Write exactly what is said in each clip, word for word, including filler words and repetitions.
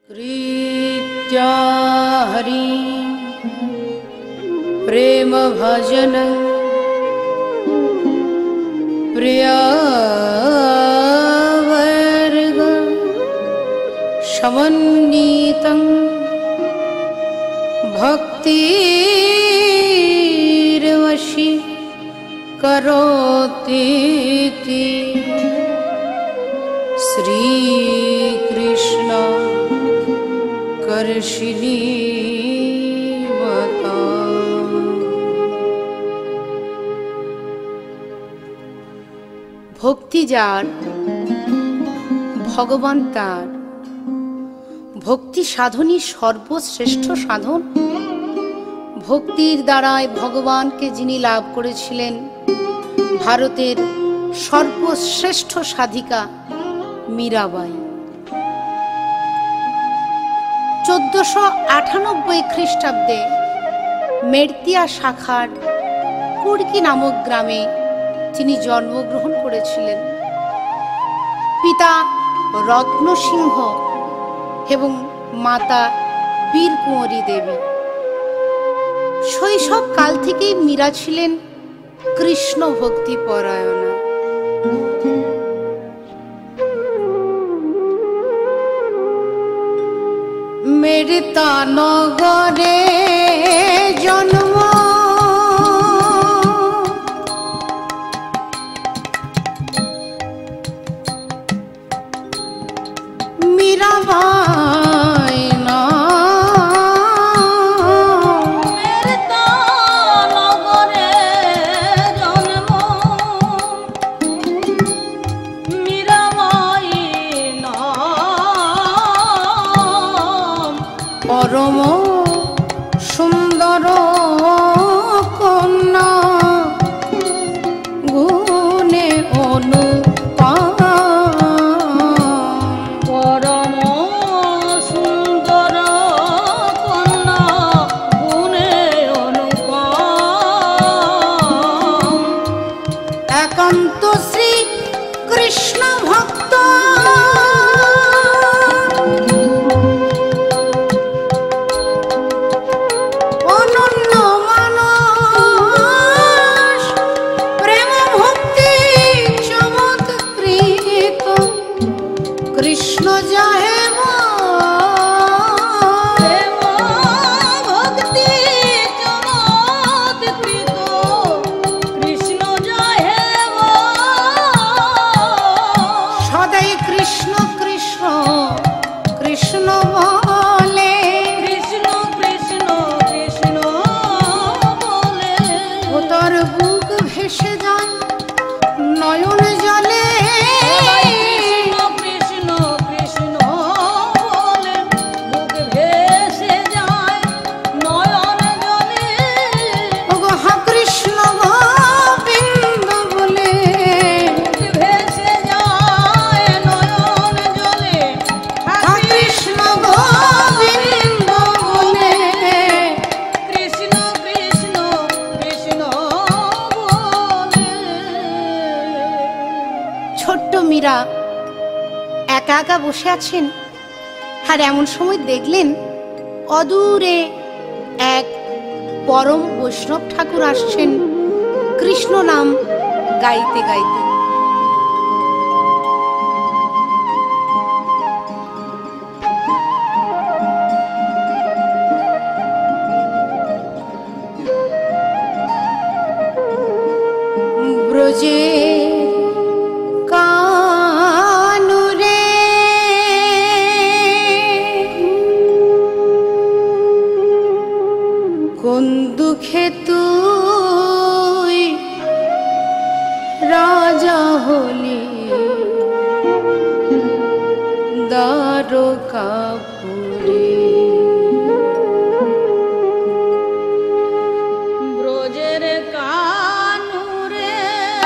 कृत्या हरि प्रेम भजन प्रिया वर्ग समन्वितं भक्तिर्वशी करोतीति श्री कृष्ण कर्षिणी बता। भक्ति जार भगवान तार भक्ति साधनই সর্বশ্রেষ্ঠ সাধন। ভক্তির দ্বারাই ভগবানকে যিনি লাভ করেছিলেন, ভারতের সর্বশ্রেষ্ঠ সাধিকা মীরাবাই। চোদ্দশো আটানব্বই খ্রিস্টাব্দে মের্তিয়া শাখার কুর্কি নামক গ্রামে তিনি জন্মগ্রহণ করেছিলেন। পিতা রত্নসিংহ এবং মাতা বীরকুঁওরি দেবী। শৈশব কাল থেকেই মীরা ছিলেন কৃষ্ণ ভক্তি পরায়ণা। মের্তা নগরে জন্ম মীরাবাই না মের্তা নগরে জন্ম মীরাবাই না পরম সুন্দর কন্যা গুণে অনুপম পরম সুন্দর কন্যা গুণে অনুপম একান্ত শ্রী কৃষ্ণ ভক্ত অনন্য মানস প্রেম ভক্তি চমৎকৃত কৃষ্ণ যাহে প্রেম ভক্তি চমৎকৃত কৃষ্ণ জয় হে সদাই কৃষ্ণ কৃষ্ণ কৃষ্ণ বলে কৃষ্ণ কৃষ্ণ কৃষ্ণ বলে ও তোর বুক ভেসে যায় নয়ন জলে কৃষ্ণ কৃষ্ণ কৃষ্ণ বলে বুক ভেসে যায় নয়ন জলে ওগো হা কৃষ্ণ গোবিন্দ বলে বুক ভেসে যায় নয়ন জলে হা কৃষ্ণ গোবিন্দ বলে কৃষ্ণ কৃষ্ণ কৃষ্ণ বলে। ছোট্ট মীরা একা একা বসে আছেন, আর এমন সময় দেখলেন অদূরে এক পরম বৈষ্ণব ঠাকুর আসছেন কৃষ্ণ নাম গাইতে গাইতে। ব্রজে কানুরে কোন দুঃখে তুই রাজা হলি দ্বারকাপুরে। ব্রজের কানুরে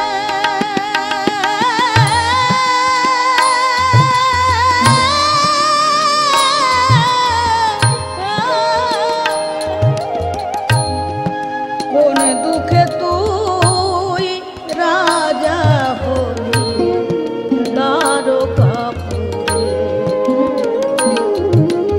কোন দুঃখে তুই রাজা হলি দ্বারকাপুরে।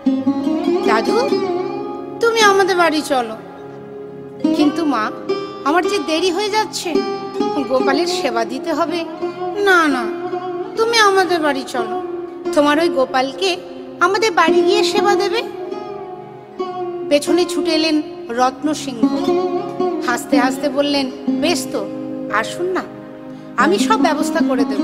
দাদু তুমি আমাদের বাড়ি চলো। কিন্তু মা, আমার যে দেরি হয়ে যাচ্ছে, গোপালের সেবা দিতে হবে। না না, তুমি আমাদের বাড়ি চলো, তোমার ওই গোপালকে আমাদের বাড়ি গিয়ে সেবা দেবে। পেছনে ছুটে এলেন রত্ন সিংহ, হাসতে হাসতে বললেন, বেশ তো, আসুন না, আমি সব ব্যবস্থা করে দেব।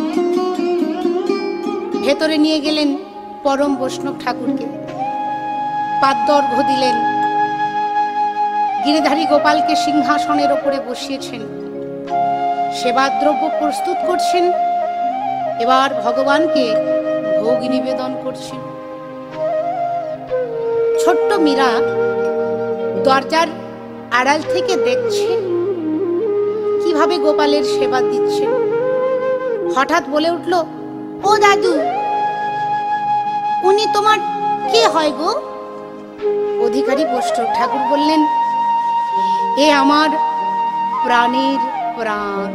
ভেতরে নিয়ে গেলেন পরম বৈষ্ণব ঠাকুরকে, পাদ্যর্ঘ্য দিলেন, গিরিধারী গোপালকে সিংহাসনের ওপরে বসিয়েছেন, সেবাদ্রব্য প্রস্তুত করছেন, এবার ভগবানকে ভোগ নিবেদন করছেন। ছোট্ট মীরা দরজার আড়াল থেকে দেখছে কিভাবে গোপালের সেবা দিচ্ছে। হঠাৎ বলে উঠল, ও দাদু, উনি তোমার কে হয় গো? অধিকারী বৈষ্ণব ঠাকুর বললেন, এ আমার প্রাণের প্রাণ,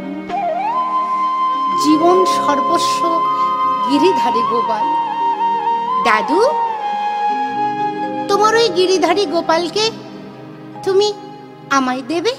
জীবন সর্বস্ব গিরিধারী গোপাল। দাদু, তোমার ওই গিরিধারী গোপালকে তুমি আমায় দেবে?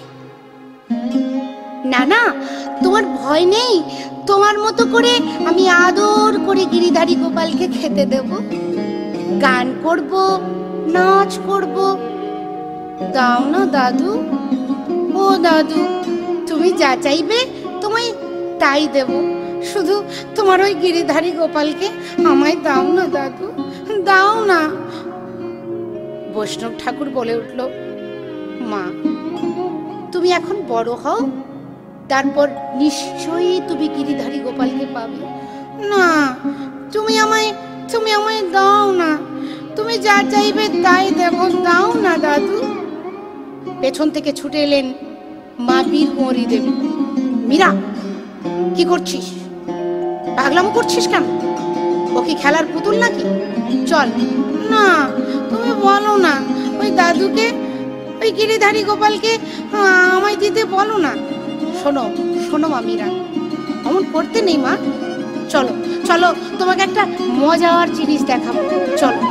না না, তোমার ভয় নেই, তোমার মতো করে আমি আদর করে গিরিধারী গোপালকে খেতে দেব, গান করব, নাচ করব। দাও না দাদু, ও দাদু, তুমি যা চাইবে তোমায় তাই দেব, শুধু তোমার ওই গিরিধারী গোপালকে আমায় দাও না দাদু, দাও না। বৈষ্ণব ঠাকুর বলে উঠল, মা, তুমি এখন বড় হও, তারপর নিশ্চয়ই তুমি গিরিধারী গোপালকে পাবে। না, তুমি আমায় তুমি আমায় দাও না, তুমি যা চাইবে তাই দেব, দাও না দাদু। পেছন থেকে ছুটে এলেন মা বীরকুঁওরী দেবী। মীরা, কি করছিস? পাগলামো করছিস কেন? ও কি খেলার পুতুল নাকি? চল না, তুমি বলো না, ওই দাদুকে, ওই গিরিধারী গোপালকে আমায় দিতে বলো না। শোনো শোনো মা মীরা, অমন করতে নেই মা, চলো চলো, তোমাকে একটা মজার জিনিস দেখাবো, চলো।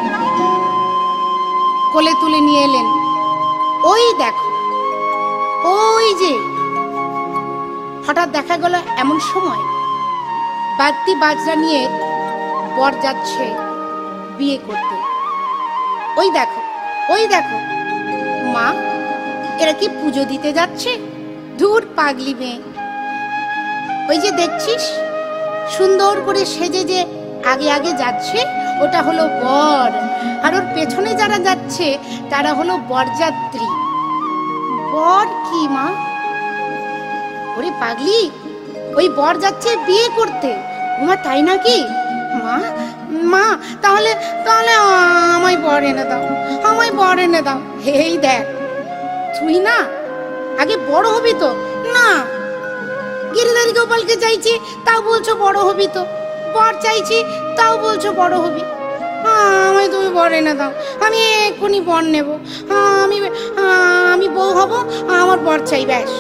কোলে তুলে নিয়ে এলেন, ওই দেখো, ওই যে। হঠাৎ দেখা গেল এমন সময় বাদ্যি বাজরা নিয়ে বর যাচ্ছে বিয়ে করতে। ওই দেখো, ওই দেখো। মা, এরা কি পুজো দিতে যাচ্ছে? ধুর পাগলি মেয়ে, ওই যে দেখছিস সুন্দর করে সেজে যে আগে আগে যাচ্ছে, ওটা হলো বর, আর ওর পেছনে যারা যাচ্ছে তারা হলো বরযাত্রী। বর কি মা? ওরে পাগলি, ওই বর যাচ্ছে বিয়ে করতে। মা, তাই নাকি? মা মা তাহলে তাহলে আমায় বর এনে দাও, আমায় বর এনে দাও। এই দেখ, তুই না আগে বড় হবি তো। না, গিরিধারী গোপালকে চাইছি তাও বলছো বড় হবি তো, বর চাইছি তাও বলছো বড় হবি। আমায় তুমি বর এনে দাও, আমি এক্ষুনি বর নেব, আমি আমি বউ হব, আমার বর চাই, ব্যাস।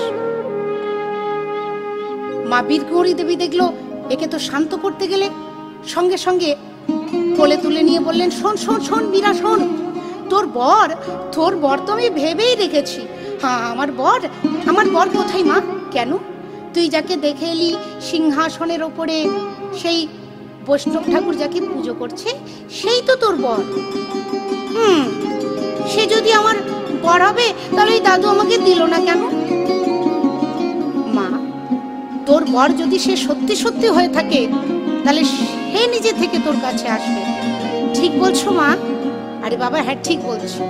মা বীরকুঁওরী দেবী দেখলো একে তো শান্ত করতে গেলে, সঙ্গে সঙ্গে কোলে তুলে নিয়ে বললেন, শোন শোন শোন মীরা, শোন, তোর বর তোর বর তো আমি ভেবেই রেখেছি। হ্যাঁ, আমার বর আমার বর কোথায় মা? কেন? তুই যাকে দেখে এলি সিংহাসনের ওপরে, সেই বৈষ্ণব ঠাকুর যাকে পুজো করছে, সেই তো তোর বর। হুম, সে যদি আমার বর হবে তাহলে এই দাদু আমাকে দিল না কেন? মা, তোর বর যদি সে সত্যি সত্যি হয়ে থাকে তাহলে সে নিজে থেকে তোর কাছে আসবে। ঠিক বলছো মা? আরে বাবা, হ্যাঁ ঠিক বলছো।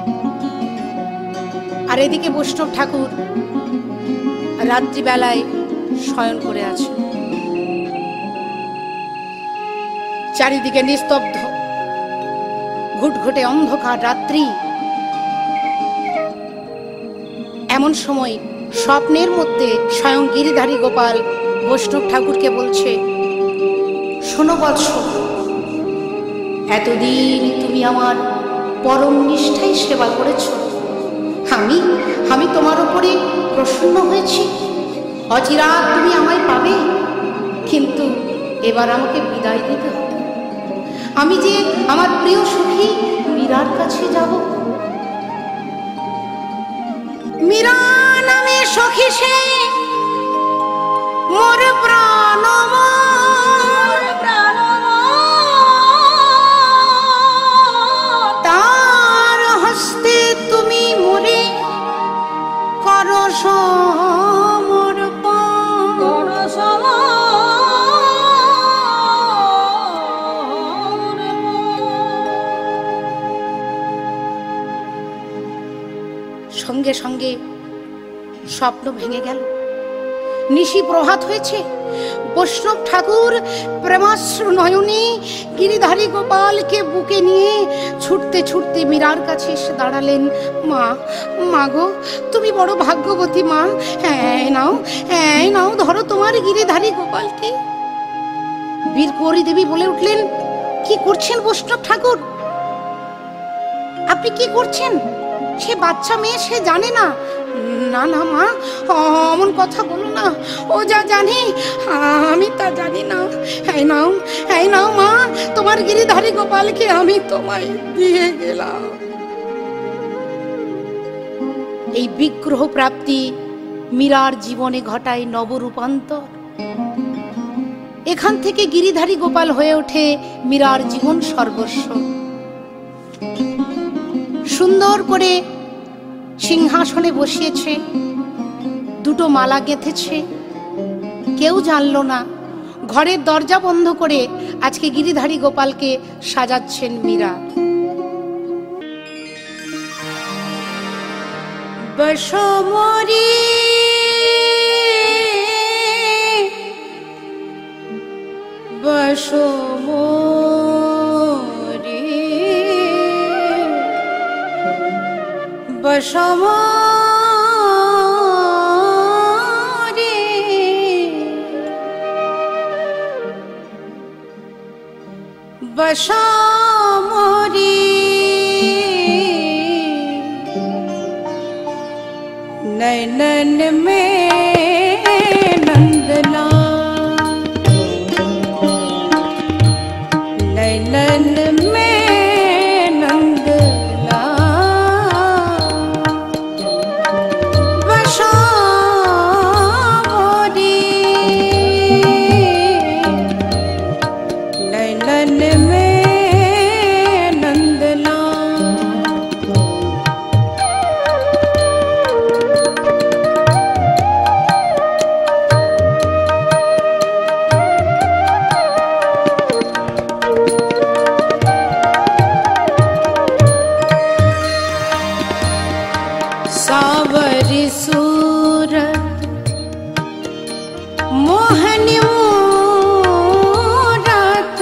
আর এদিকে বৈষ্ণব ঠাকুর রাত্রিবেলায় শয়ন করে আছে, চারিদিকে নিস্তব্ধ, ঘুটঘুটে অন্ধকার রাত্রি। এমন সময় স্বপ্নের মধ্যে স্বয়ং গিরিধারী গোপাল বৈষ্ণব ঠাকুরকে বলছে, শোনো বৎস, এতদিন তুমি আমার পরম নিষ্ঠায় সেবা করেছ, আমি আমি তোমার উপরে প্রসন্ন হয়েছি, অচিরাত তুমি আমায় পাবে, কিন্তু এবার আমাকে বিদায় দিতে হবে। আমি যে আমার প্রিয় সখী মীরার কাছে যাব। মীরা নামে সখী সে মোর প্রাণ তার হস্তে তুমি মোরে করো সমর্পণ। সঙ্গে সঙ্গে স্বপ্ন ভেঙে গেল। নিশি প্রভাত হয়েছে। বৈষ্ণব ঠাকুর প্রেমাশ্রু নয়নে গিরিধারী গোপালকে বুকে নিয়ে ছুটতে ছুটতে মীরার কাছে এসে দাঁড়ালেন। মা, মা গো, তুমি বড় ভাগ্যবতী মা। হ্যাঁ নাও, হ্যাঁ নাও, ধরো তোমার গিরিধারী গোপালকে। বীর কুঁওরী দেবী বলে উঠলেন, কি করছেন বৈষ্ণব ঠাকুর? আপনি কি করছেন? সে বাচ্চা মেয়ে, সে জানে না। না না মা, অমন কথা বলো না। ও যা জানে আমি তা জানি না। এই নাও, এই নাও মা, তোমার গিরিধারী গোপালকে আমি তোমায় দিয়ে গেলাম। এই বিগ্রহ প্রাপ্তি মীরার জীবনে ঘটায় নবরূপান্তর। এখান থেকে গিরিধারী গোপাল হয়ে ওঠে মীরার জীবন সর্বস্ব। সুন্দর করে সিংহাসনে বসিয়েছে, দুটো মালা গেঁথেছে, কেউ জানলো না। ঘরের দরজা বন্ধ করে আজকে গিরিধারী গোপালকে সাজাচ্ছেন মীরা। বসমরি বসমরি বসমরি বসমরি नैनन में नंदलाल, नैनन में नंदलाल, बशामोरी नैनन में सावरी सूरत मोहनी मूरत,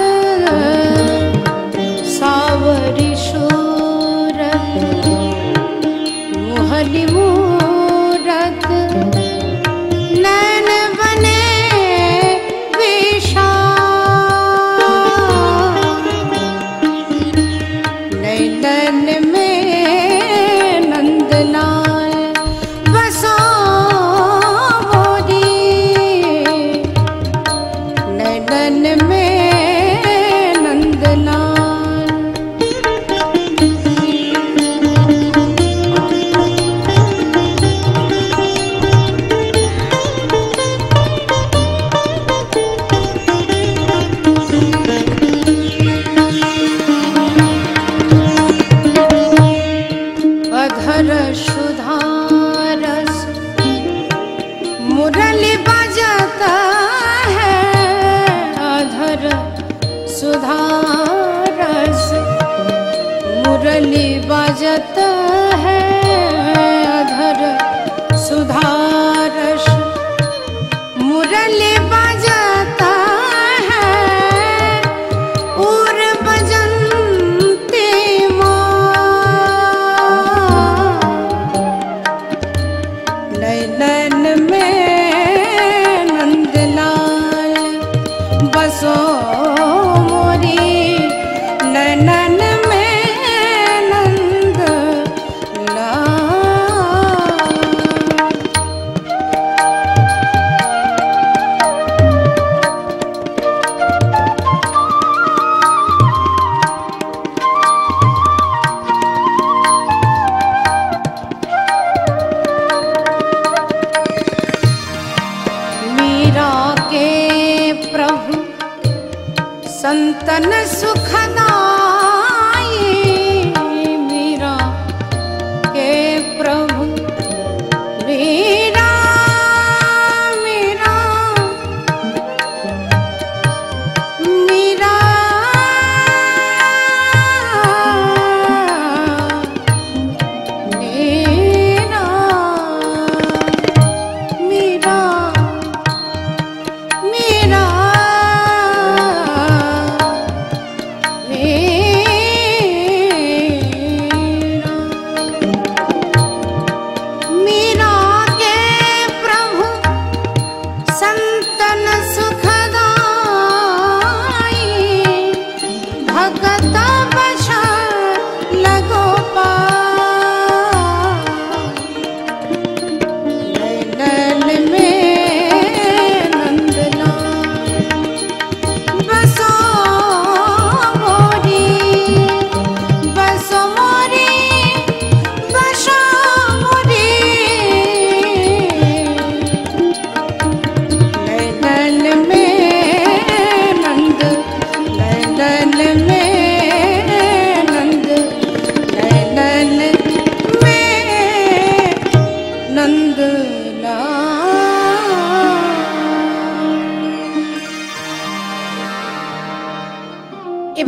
सावरी सूरत मोहनी मूरत, नैन बने विशाल, नैनन में नंदलाल, नैनन में नंदलाल। अधर सुधारस मुरली बजाता है, अधर सुधारस मुरली बजाता है, अधर सुधारस मुरली बजाता है, उर बजंती नैनन में नंदलाल, बसो मोरी नैनन में नंदलाल।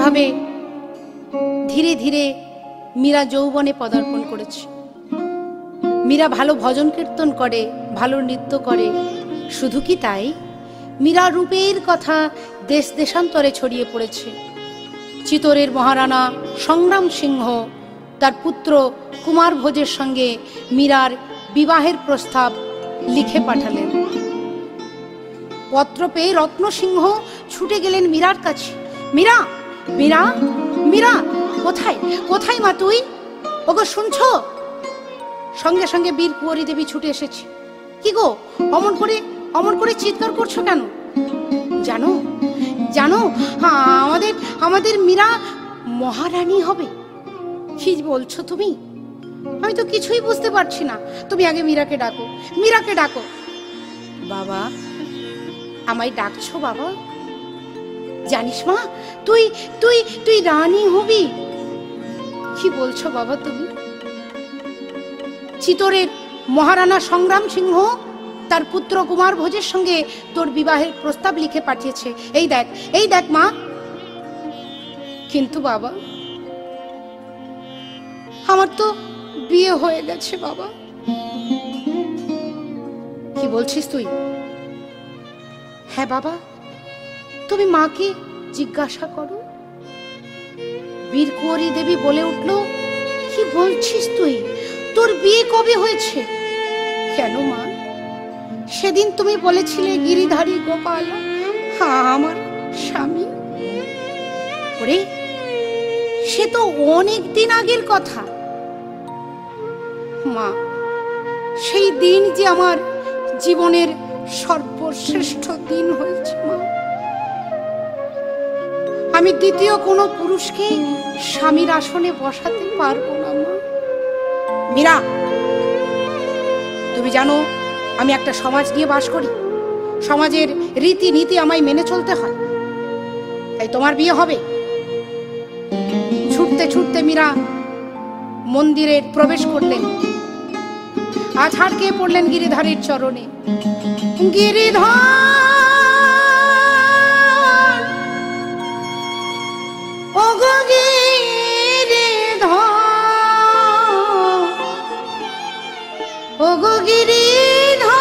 এইভাবে ধীরে ধীরে মীরা যৌবনে পদার্পণ করেছে। মীরা ভালো ভজন কীর্তন করে, ভালো নৃত্য করে। শুধু কি তাই, মীরা রূপের কথা দেশ দেশান্তরে ছড়িয়ে পড়েছে। চিতোরের মহারানা সংগ্রাম সিংহ তার পুত্র কুমার ভোজের সঙ্গে মীরার বিবাহের প্রস্তাব লিখে পাঠালেন। পত্র পেয়ে রত্ন সিংহ ছুটে গেলেন মীরার কাছে। মীরা, মীরা, মীরা, কোথায় কোথায় মা তুই? ওগো শুনছো? সঙ্গে সঙ্গে বীর কুঁওরি দেবী ছুটে এসেছে। কি গো, অমন করে অমন করে চিৎকার করছো কেন? জানো জানো আমাদের আমাদের মীরা মহারানী হবে। কি বলছো তুমি? আমি তো কিছুই বুঝতে পারছি না। তুমি আগে মীরাকে ডাকো, মীরাকে ডাকো। বাবা, আমায় ডাকছো বাবা? জানিস মা, তুই তুই তুই রানী হবি। কি বলছো বাবা তুমি? চিতোরের মহারানা সংগ্রাম সিংহ তার পুত্র কুমার ভোজের সঙ্গে তোর বিবাহের প্রস্তাব লিখে পাঠিয়েছে। এই দেখ, এই দেখ মা। কিন্তু বাবা, আমার তো বিয়ে হয়ে গেছে বাবা। কি বলছিস তুই? হ্যাঁ বাবা, তুমি মাকে জিজ্ঞাসা করো। বীর কুঁওরি দেবী বলে উঠল, কি বলছিস তুই? তোর বিয়ে কবে হয়েছে? কেন মা, সেদিন তুমি বলেছিলে গিরিধারী গোপাল আমার স্বামী। ওরে, সে তো অনেক দিন আগের কথা মা। সেই দিন যে আমার জীবনের সর্বশ্রেষ্ঠ দিন হয়েছে মা। আমি দ্বিতীয় কোনো পুরুষকে স্বামীর আসনে বসাতে পারবো না মা। মীরা, তুমি জানো আমি একটা সমাজ নিয়ে বাস করি। সমাজের রীতি নীতি আমায় মেনে চলতে হয়। তাই তোমার বিয়ে হবে। ছুটতে ছুটতে মীরা মন্দিরে প্রবেশ করলেন। আছাড় খেয়ে পড়লেন গিরিধারীর চরণে। গিরিধর, ওগো গিরিধর, ওগো গিরিধর,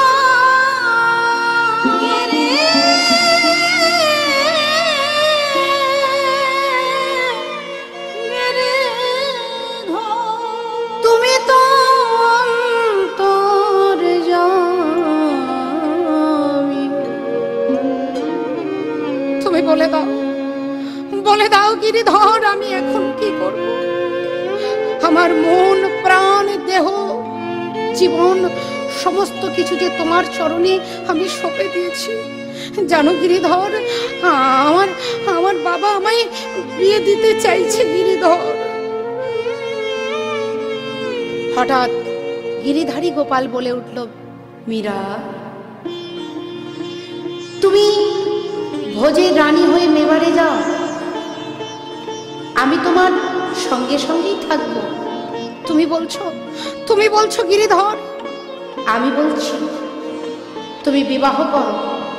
তুমি তো বলে দাও, বলে দাও গিরিধর, আমি এখন কি করব? আমার মন, প্রাণ, দেহ, জীবন সমস্ত কিছু যে তোমার চরণে আমি সঁপে দিয়েছি। জানো গিরিধর, আমার আমার বাবা আমায় বিয়ে দিতে চাইছে গিরিধর। হঠাৎ গিরিধারী গোপাল বলে উঠল, মীরা, তুমি ভোজের রানী হয়ে মেবারে যাও। আমি তোমার সঙ্গে সঙ্গেই থাকবো। তুমি বলছো তুমি বলছো গিরিধর? আমি বলছি তুমি বিবাহ করো।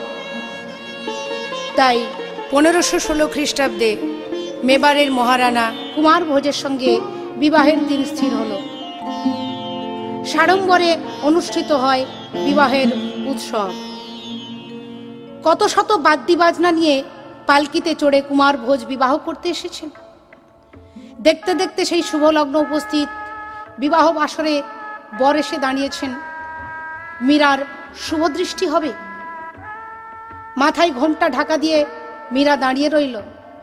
তাই পনেরোশো ষোলো খ্রিস্টাব্দে মেবারের মহারানা কুমার ভোজের সঙ্গে বিবাহের দিন স্থির হলো। সাড়ম্বরে অনুষ্ঠিত হয় বিবাহের উৎসব। কত শত বাদ্যি বাজনা নিয়ে পালকিতে চড়ে কুমার ভোজ বিবাহ করতে এসেছেন। দেখতে দেখতে সেই শুভ লগ্ন উপস্থিত। বিবাহ বাসরে বর এসে দাঁড়িয়েছেন। মীরার শুভদৃষ্টি হবে। মাথায় ঘোমটা ঢাকা দিয়ে মীরা দাঁড়িয়ে রইল।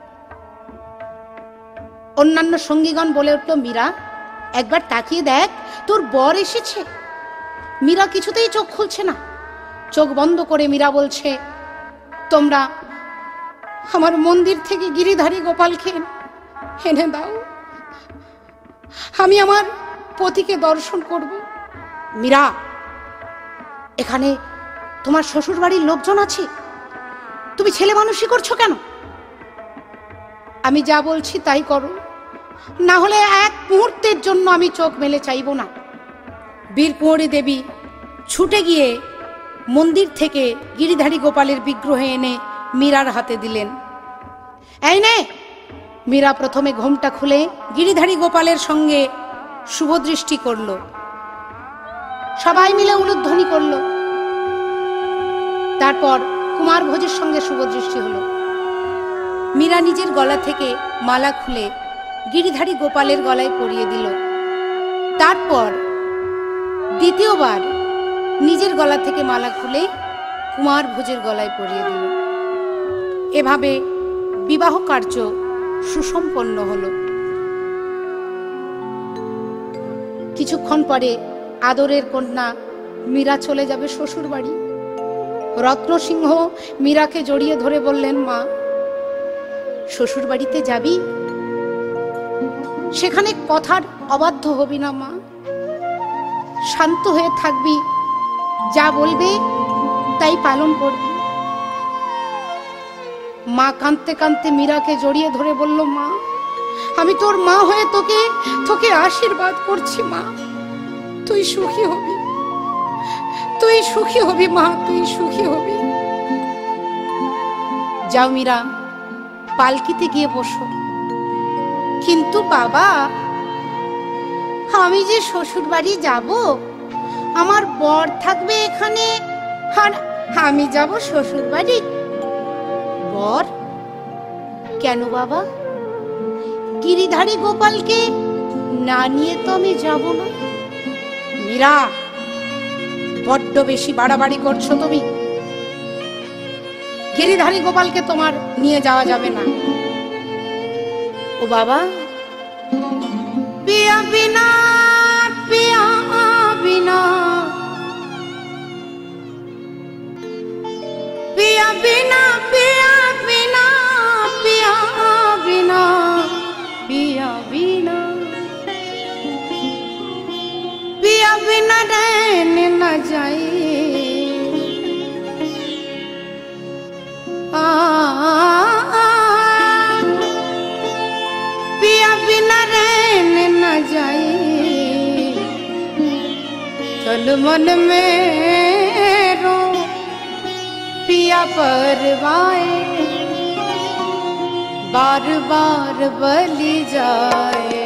অন্যান্য সঙ্গীগণ বলে উঠল, মীরা, একবার তাকিয়ে দেখ, তোর বর এসেছে। মীরা কিছুতেই চোখ খুলছে না। চোখ বন্ধ করে মীরা বলছে, তোমরা আমার মন্দির থেকে গিরিধারী গোপালকে এনে দাও, আমি আমার পতিকে দর্শন করব। মীরা, এখানে তোমার শ্বশুর বাড়ির লোকজন আছে, তুমি ছেলে মানুষই করছো কেন? আমি যা বলছি তাই করো, না হলে এক মুহূর্তের জন্য আমি চোখ মেলে চাইব না। বীর কুঁওরি দেবী ছুটে গিয়ে মন্দির থেকে গিরিধারী গোপালের বিগ্রহ এনে মীরার হাতে দিলেন। এই নে, মীরা প্রথমে ঘোমটা খুলে গিরিধারী গোপালের সঙ্গে শুভদৃষ্টি করল। সবাই মিলে উলুধ্বনি করল। তারপর কুমার ভোজের সঙ্গে শুভদৃষ্টি হলো। মীরা নিজের গলা থেকে মালা খুলে গিরিধারী গোপালের গলায় পরিয়ে দিল। তারপর দ্বিতীয়বার নিজের গলা থেকে মালা খুলে কুমার ভোজের গলায় পরিয়ে দিল। এভাবে বিবাহ কার্য সুসম্পন্ন হল। কিছুক্ষণ পরে আদরের কন্যা মীরা চলে যাবে শ্বশুর বাড়ি। রত্নসিংহ মীরাকে জড়িয়ে ধরে বললেন, মা, শ্বশুর বাড়িতে যাবি? সেখানে কথার অবাধ্য হবি না মা, শান্ত হয়ে থাকবি, যা বলবে তাই পালন করবি। মা কাঁদতে কাঁদতে মীরাকে জড়িয়ে ধরে বলল, মা, আমি তোর মা হয়ে তোকে তোকে আশীর্বাদ করছি মা, তুই সুখী হবি, তুই সুখী হবি মা, তুই সুখী হবি। যাও মীরা, পালকিতে গিয়ে বসো। কিন্তু বাবা, আমি যে শ্বশুর বাড়ি যাব, আমার বর থাকবে এখানে, আর আমি যাব শ্বশুর বাড়ি। বর? কেন বাবা? গিরিধারী গোপালকে না নিয়ে তো আমি যাব না। মীরা, বড্ড বেশি বাড়াবাড়ি করছো তুমি। গিরিধারী গোপালকে তোমার নিয়ে যাওয়া যাবে না। ও বাবা, পিয়া বিনা, পিয়া বিনা, পিয়া বিনা, পিয়া বিনা, পিয়া বিনা, पिया बिना, पिया बिना रहने न जाए, आ, आ, पिया बिना रहने न जाए, तन मन में रो पिया परवाए, बार बार बलि जाए,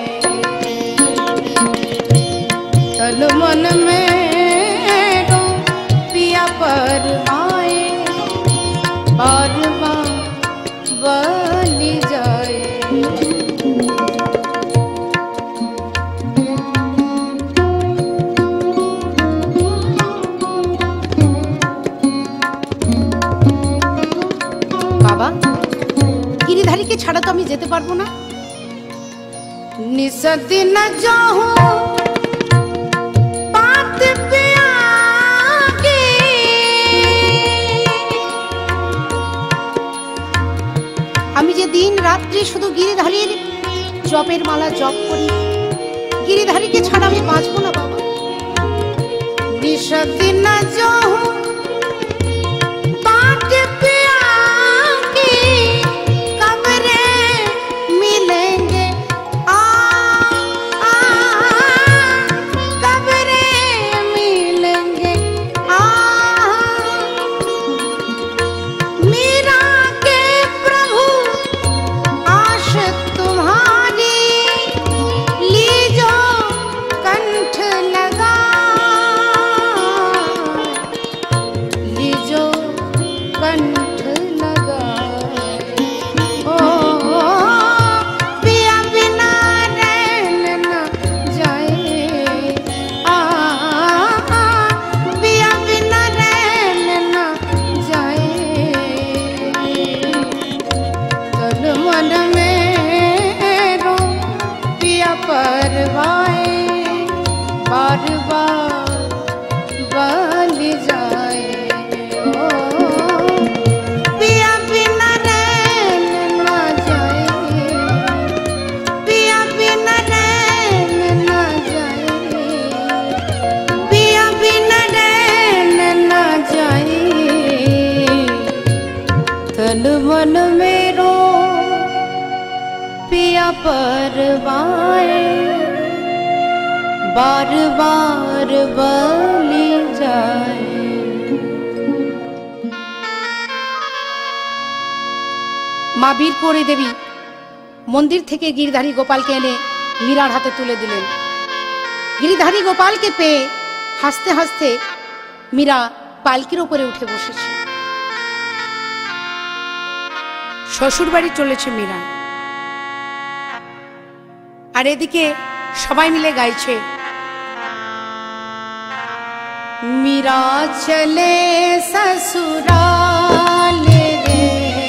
तन मन में रो पिया परवाए, बार बार बलि जाए। बाबा, গিরিধারীকে ছাড়া তো আমি যেতে পারবো না। নিসতি ন যাহু পাত পিয়া কে, আমি যে দিন রাত্রি শুধু গিরিধারীর জপের মালা জপ করি, গিরিধারীকে ছাড়া আমি বাঁচবো না বাবা। নিসতি ন যাহু পাত পিয়া मन मेरो पिया परवाए, बार बार बलि जाए। মা বীরপুরী দেবী মন্দির থেকে গিরিধারী গোপালকে এনে মীরার হাতে তুলে দিলেন। গিরিধারী গোপালকে পেয়ে হাসতে হাসতে মীরা পালকির ওপরে উঠে বসেছে। শ্বশুর বাড়ি চলেছে মীরা, আর এদিকে সবাই মিলে গাইছে, মীরা চলে ससुराल रे,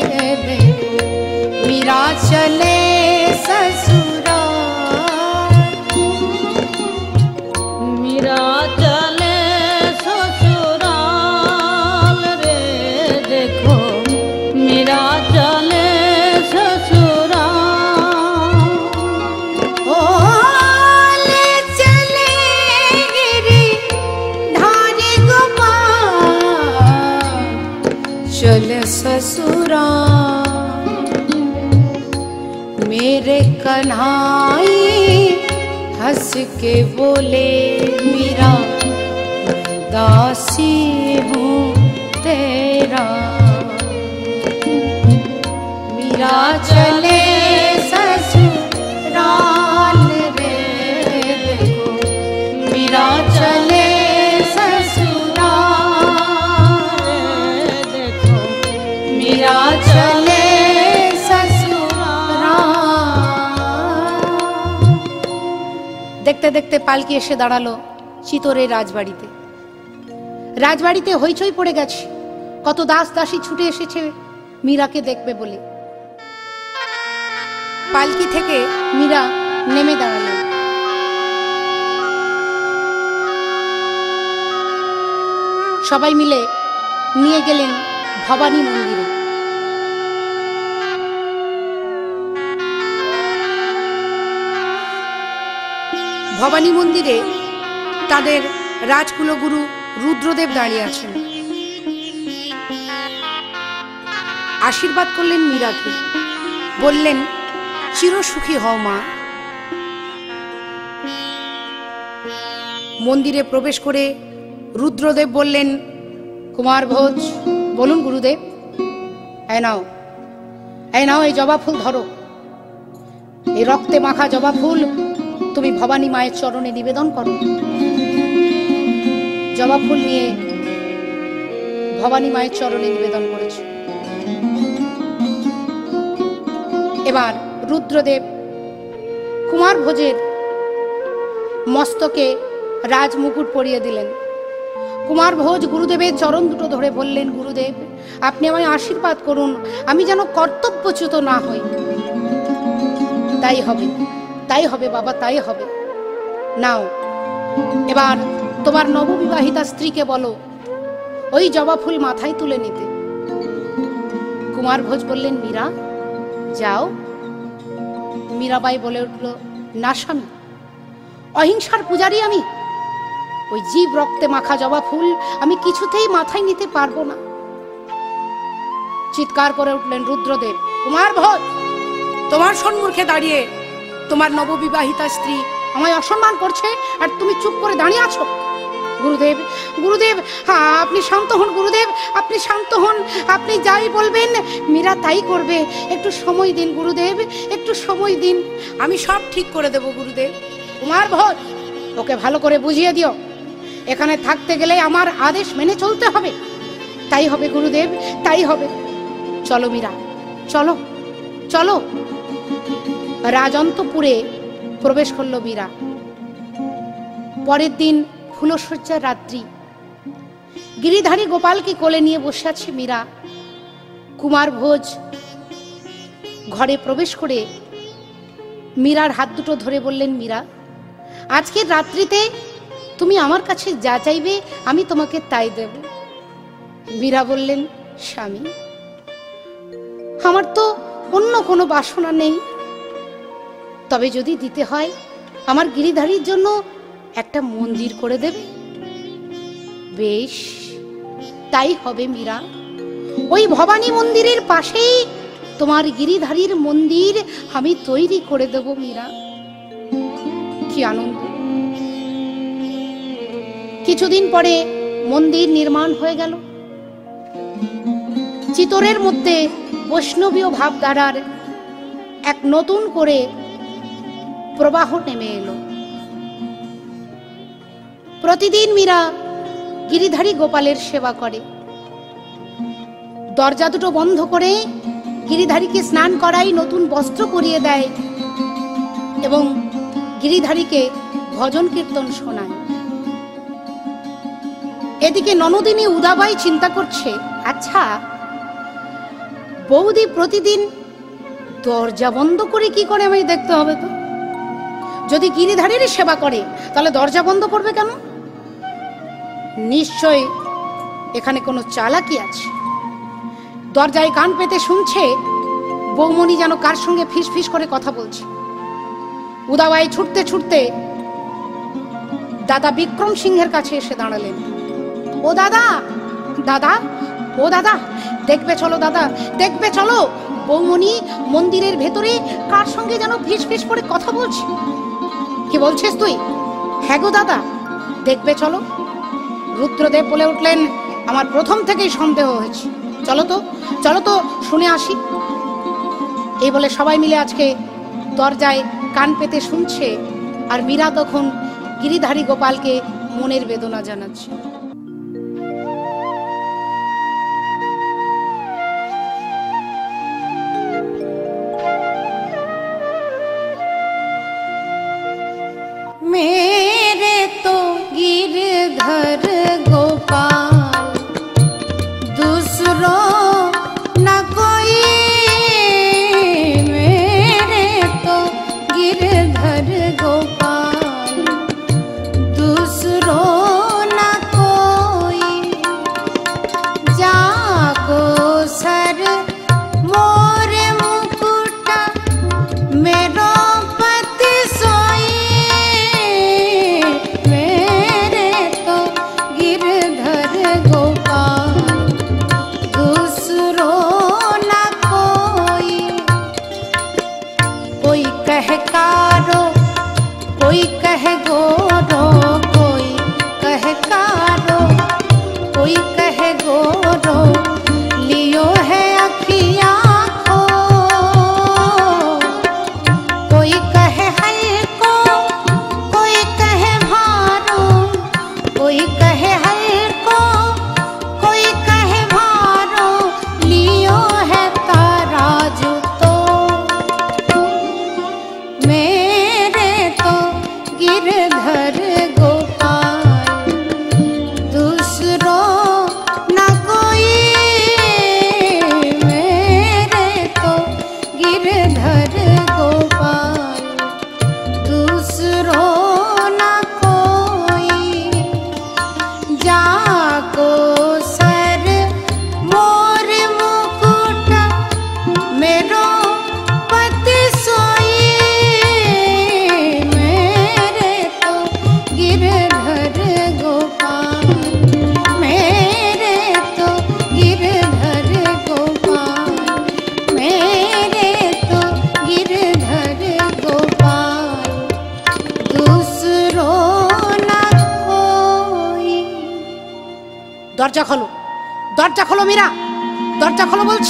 मीरा चले ससुराल, मीरा चले ससुराल रे, देखो मीरा चले ससुराल। ओ ले चले गिरिधारी गोपाल, चल ससुराल, मेरे कन्हाई हंस के बोले, मीरा दासी हूँ तेरा, मीरा चले ससुराल रे, देखो मीरा चले ससुराल, देखो मीरा चले দেখতে দেখতে পালকি এসে দাঁড়ালো চিতোরের রাজবাড়িতে। রাজবাড়িতে হইচই পড়ে গেছে, কত দাস দাসী ছুটে এসেছে মীরাকে দেখবে বলে। পালকি থেকে মীরা নেমে দাঁড়ালেন। সবাই মিলে নিয়ে গেলেন ভবানী মন্দিরে। ভবানী মন্দিরে তাদের রাজকুলগুরু রুদ্রদেব দাঁড়িয়ে আছেন। আশীর্বাদ করলেন মীরাকে, বললেন চিরসুখী হও মা। মন্দিরে প্রবেশ করে রুদ্রদেব বললেন, কুমার ভোজ, বলুন গুরুদেব। এই নাও, এই নাও, এই জবা ফুল ধরো। এই রক্তে মাখা জবা ফুল তুমি ভবানী মায়ের চরণে নিবেদন করো। জবা ফুল নিয়ে ভবানী মায়ের চরণে নিবেদন করেছে। এবার রুদ্রদেব কুমার ভোজের মস্তকে রাজমুকুট পরিয়ে দিলেন। কুমার ভোজ গুরুদেবের চরণ দুটো ধরে বললেন, গুরুদেব আপনি আমায় আশীর্বাদ করুন, আমি যেন কর্তব্যচ্যুত না হই। তাই হবে, তাই হবে বাবা, তাই হবে। নাও, এবার তোমার নববিবাহিতা স্ত্রীকে বলো ওই জবা ফুল মাথায় তুলে নিতে। কুমার ভোজ বললেন, মীরা যাও। মীরাবাই বলে উঠল, না স্বামী, অহিংসার পূজারী আমি, ওই জীব রক্তে মাখা জবা ফুল আমি কিছুতেই মাথায় নিতে পারবো না। চিৎকার করে উঠলেন রুদ্রদেব, কুমার ভোজ, তোমার সম্মুখে দাঁড়িয়ে তোমার নববিবাহিতা স্ত্রী আমায় অসম্মান করছে আর তুমি চুপ করে দাঁড়িয়ে আছো। গুরুদেব, গুরুদেব আপনি শান্ত হন, গুরুদেব আপনি শান্ত হন, আপনি যাই বলবেন মীরা তাই করবে। একটু সময় দিন গুরুদেব, একটু সময় দিন, আমি সব ঠিক করে দেব গুরুদেব। কুমার ভোজ, ওকে ভালো করে বুঝিয়ে দিও, এখানে থাকতে গেলে আমার আদেশ মেনে চলতে হবে। তাই হবে গুরুদেব, তাই হবে। চলো মীরা, চলো চলো। রাজন্তপুরে প্রবেশ করলো মীরা। পরের দিন ফুলশয্যার রাত্রি, গিরিধারী গোপালকে কোলে নিয়ে বসে আছে মীরা। কুমার ভোজ ঘরে প্রবেশ করে মীরার হাত দুটো ধরে বললেন, মীরা আজকের রাত্রিতে তুমি আমার কাছে যা চাইবে আমি তোমাকে তাই দেব। মীরা বললেন, স্বামী আমার তো অন্য কোনো বাসনা নেই, তবে যদি দিতে হয় আমার গিরিধারীর জন্য একটা মন্দির করে দেবে। বেশ, তাই হবে মীরা। ওই ভবানী মন্দিরের পাশেই তোমার গিরিধারীর মন্দির আমি তৈরি করে দেব মীরা। কি আনন্দ! কিছুদিন পরে মন্দির নির্মাণ হয়ে গেল। চিতোরের মধ্যে বৈষ্ণবীয় ভাবধারার এক নতুন করে প্রবাহ নেমে এলো। প্রতিদিন মীরা গিরিধারী গোপালের সেবা করে। দরজা দুটো বন্ধ করে গিরিধারীকে স্নান করাই, নতুন বস্ত্র পরিয়ে দেয় এবং গিরিধারীকে ভজন কীর্তন শোনায়। এদিকে ননদিনী উদাবাই চিন্তা করছে, আচ্ছা বৌদি প্রতিদিন দরজা বন্ধ করে কি করে আমায় দেখতে হবে। তো যদি গিরিধারীর সেবা করে তাহলে দরজা বন্ধ করবে কেন? নিশ্চয় এখানে কোনো চালাকি আছে। দরজায় কান পেতে শুনছে বৌমণি যেন কার সঙ্গে ফিস ফিস করে কথা বলছে। উদাবাই ছুটতে ছুটতে দাদা বিক্রম সিংহের কাছে এসে দাঁড়ালেন। ও দাদা, দাদা, ও দাদা, দেখবে চলো দাদা, দেখবে চলো, বৌমণি মন্দিরের ভেতরে কার সঙ্গে যেন ফিস ফিস করে কথা বলছে। কি বলছিস তুই? হ্যাঁ গো দাদা, দেখবে চলো। রুদ্রদেব বলে উঠলেন, আমার প্রথম থেকেই সন্দেহ হয়েছে, চলো তো, চলো তো শুনে আসি। এই বলে সবাই মিলে আজকে দরজায় কান পেতে শুনছে, আর মীরা তখন গিরিধারী গোপালকে মনের বেদনা জানাচ্ছে। मेरे तो गिरधर गोपाल दूसरो न कोई, मेरे तो गिरधर गोपाल दूसरो न कोई, जाको सर मोर मुकुटा मेरो দরজা খোলো, দরজা খোলো মীরা, দরজা খোলো বলছি।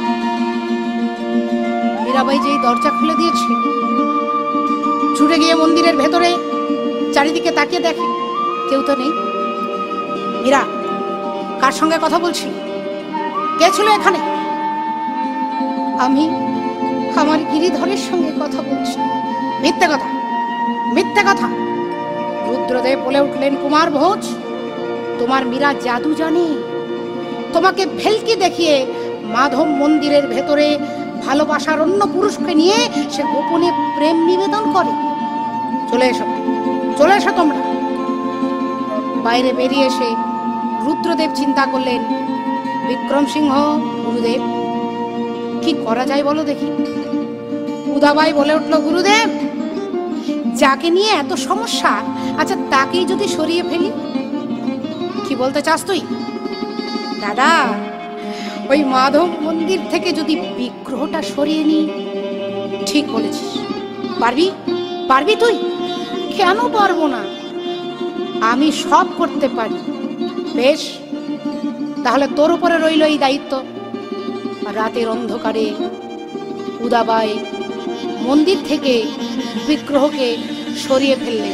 মীরাবাই যেই দরজা খুলে দিয়েছে, ছুটে গিয়ে মন্দিরের ভেতরে চারিদিকে তাকিয়ে দেখে কেউ তো নেই। মীরা, কার সঙ্গে কথা বলছি? কে ছিল এখানে? আমি আমার গিরিধরের সঙ্গে কথা বলছি। মিথ্যে কথা, মিথ্যে কথা। রুদ্রদেব বলে উঠলেন, কুমার ভোজ, তোমার মীরা জাদু জানে। তোমাকে ভেলকি দেখিয়ে মাধব মন্দিরের ভেতরে ভালোবাসার অন্য পুরুষকে নিয়ে সে গোপনে প্রেম নিবেদন করে। চলে এসো, চলে এসো তোমরা। বাইরে বেরিয়ে এসে রুদ্রদেব চিন্তা করলেন, বিক্রম সিংহ, গুরুদেব, কি করা যায় বলো দেখি। উদাবাই বলে উঠল, গুরুদেব, যাকে নিয়ে এত সমস্যা, আচ্ছা তাকেই যদি সরিয়ে ফেলি। কি বলতে চাস তুই? দাদা, ওই মাধব মন্দির থেকে যদি বিগ্রহটা সরিয়ে নি। ঠিক বলেছিস, পারবি, পারবি তুই? কেন পারবো না, আমি সব করতে পারি। বেশ, তাহলে তোর উপরে রইল এই দায়িত্ব। রাতের অন্ধকারে উদাবাই মন্দির থেকে বিগ্রহকে সরিয়ে ফেললেন।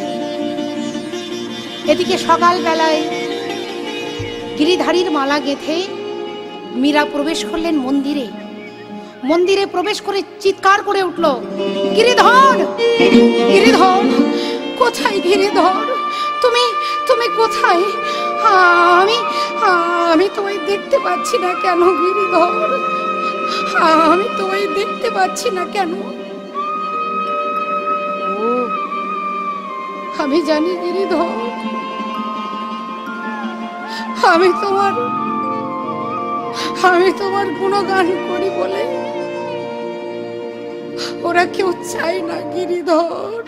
এদিকে সকালবেলায় গিরিধারীর মালা গেঁথে মীরা প্রবেশ করলেন মন্দিরে। মন্দিরে প্রবেশ করে চিৎকার করে উঠল, গিরিধর, গিরিধর, কোথায় গিরিধর? তুমি তুমি কোথায়? আমি আমি তোমায় দেখতে পাচ্ছি না কেন গিরিধর? আমি তোমায় দেখতে পাচ্ছি না কেন? ও, আমি জানি গিরিধর, আমি তোমার আমি তোমার গুণগান করি বলে ওরা কেউ চায় না গিরিধর।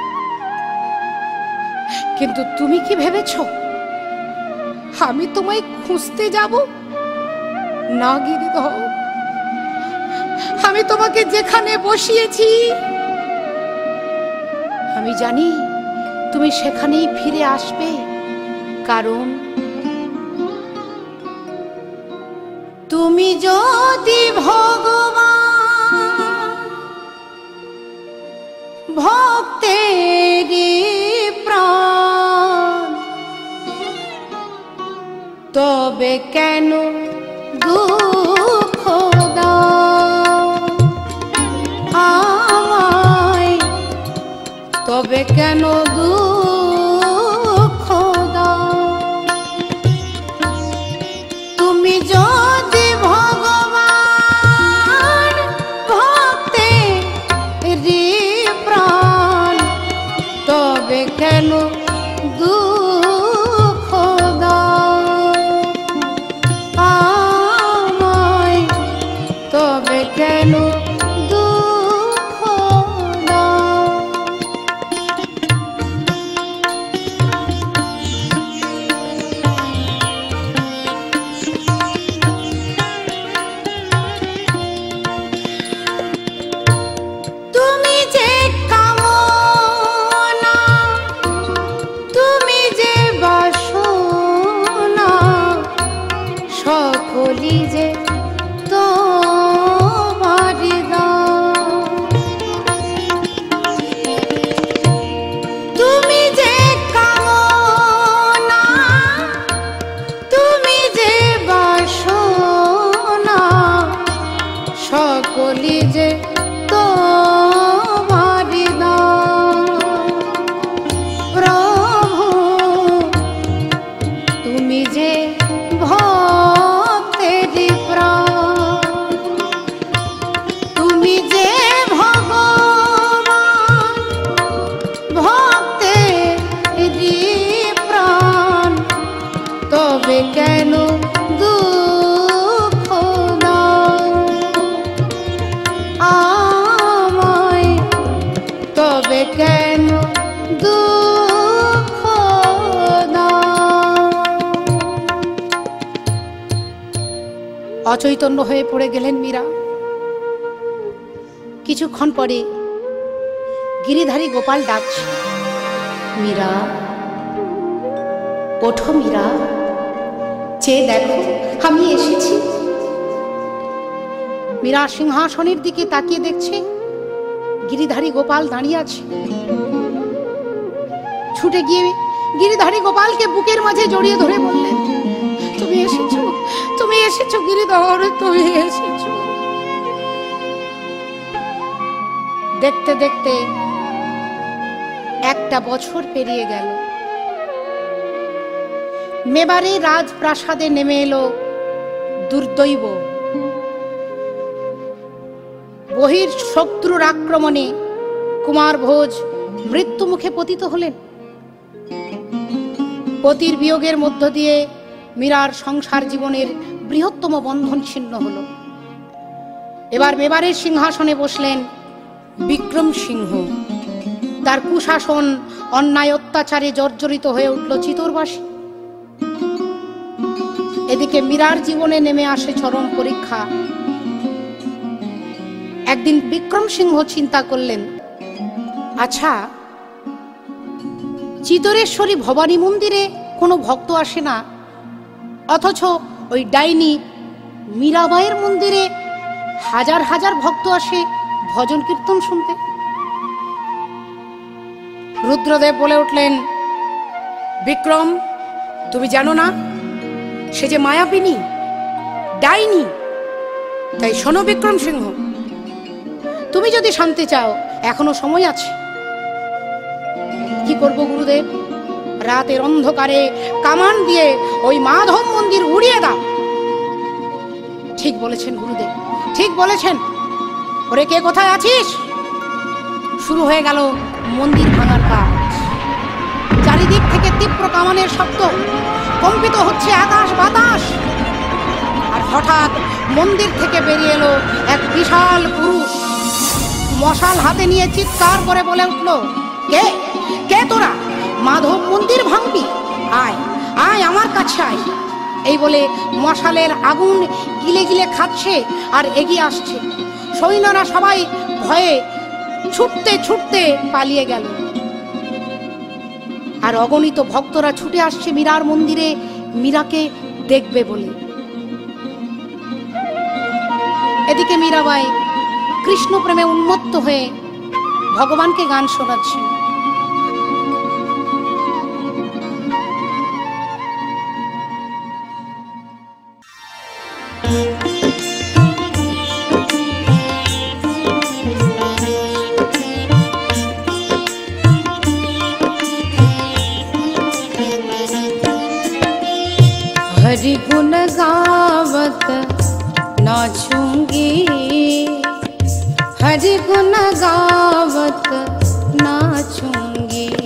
কিন্তু তুমি কি ভেবেছ আমি তোমায় খুঁজতে যাব? না গিরিধর, আমি তোমাকে যেখানে বসিয়েছি আমি জানি তুমি সেখানেই ফিরে আসবে, কারণ তুমি যদি ভগবান ভক্তের প্রাণ, তবে কেন দুঃখ দাও আমায়? তবে কেন দুঃখ দাও? তুমি যদি ভগবান ভক্তের প্রাণ, তবে কেন দুঃখ দাও আমায়? তবে কেন দুঃখ দাও? তুমি যে কামনা, তুমি যে বাসনা, সকলই যে তোমার দান। তুমি যে কামনা, তুমি যে বাসনা, সকলই যে তোমার দান। প্রভু তুমি যে ভক্তের প্রাণ, তুমি যে ভগবান ভক্তের প্রাণ, তবে কেন দুঃখ দাও আমায়? তবে কেন দুঃখ দাও? অচৈতন্য হয়ে পড়ে গেলেন মীরা। কিছুক্ষণ পরে গিরিধারী গোপাল ডাকছে, মীরা, ওঠো মীরা, চেয়ে দেখো আমি এসেছি। মীরা সিংহাসনের দিকে তাকিয়ে দেখছে গিরিধারী গোপাল দাঁড়িয়ে আছে। ছুটে গিয়ে গিরিধারী গোপালকে বুকের মাঝে জড়িয়ে ধরে বললেন, তুমি এসেছো, তুমি এসেছো গিরিধর, তুমি এসেছো। দেখতে দেখতে একটা বছর পেরিয়ে গেল। মেবারে রাজপ্রাসাদে নেমে এলো দুর্দৈব। বহির শত্রুর আক্রমণে কুমার ভোজ মৃত্যু মুখে পতিত হলেন। পতির বিয়োগের মধ্য দিয়ে মীরার সংসার জীবনের বৃহত্তম বন্ধন ছিন্ন হল। এবার মেবারের সিংহাসনে বসলেন বিক্রম সিংহ। তার কুশাসন অন্যায় অত্যাচারে জর্জরিত হয়ে উঠল চিতোরবাসী। এদিকে মীরার জীবনে নেমে আসে চরম পরীক্ষা। একদিন বিক্রম সিংহ চিন্তা করলেন, আচ্ছা, চিতোরেশ্বরী ভবানী মন্দিরে কোনো ভক্ত আসে না, অথচ ওই ডাইনি মীরাবাইয়ের মন্দিরে হাজার হাজার ভক্ত আসে ভজন কীর্তন শুনতে। রুদ্রদেব বলে উঠলেন, বিক্রম, তুমি জানো না সে যে মায়াবিনী, ডাইনি। তাই শোনো বিক্রম সিংহ, তুমি যদি শান্তি চাও এখনো সময় আছে। কি করব গুরুদেব? রাতের অন্ধকারে কামান দিয়ে ওই মাধব মন্দির উড়িয়ে দাও। ঠিক বলেছেন গুরুদেব, ঠিক বলেছেন। ওরে কে কোথায় আছিস? শুরু হয়ে গেল মন্দির ভাঙার কাজ। চারিদিক থেকে তীব্র কামানের শব্দ, কম্পিত হচ্ছে আকাশ বাতাস। আর হঠাৎ মন্দির থেকে বেরিয়ে এলো এক বিশাল পুরুষ। মশাল হাতে নিয়ে চিৎকার করে বলে উঠল, কে কে তোরা? মাধব মন্দির ভাঙবি? আয় আয় আমার কাছে আয়। এই বলে মশালের আগুন গিলে গিলে খাচ্ছে আর এগিয়ে আসছে। সৈন্যরা সবাই ভয়ে ছুটতে ছুটতে পালিয়ে গেল। আর অগণিত ভক্তরা ছুটে আসছে মীরার মন্দিরে মীরাকে দেখবে বলে। এদিকে মীরাবাই কৃষ্ণ প্রেমে উন্মত্ত হয়ে ভগবানকে গান শোনাচ্ছেন। हरि गुण गावत नाचूंगी, हरि गुण गावत नाचूंगी।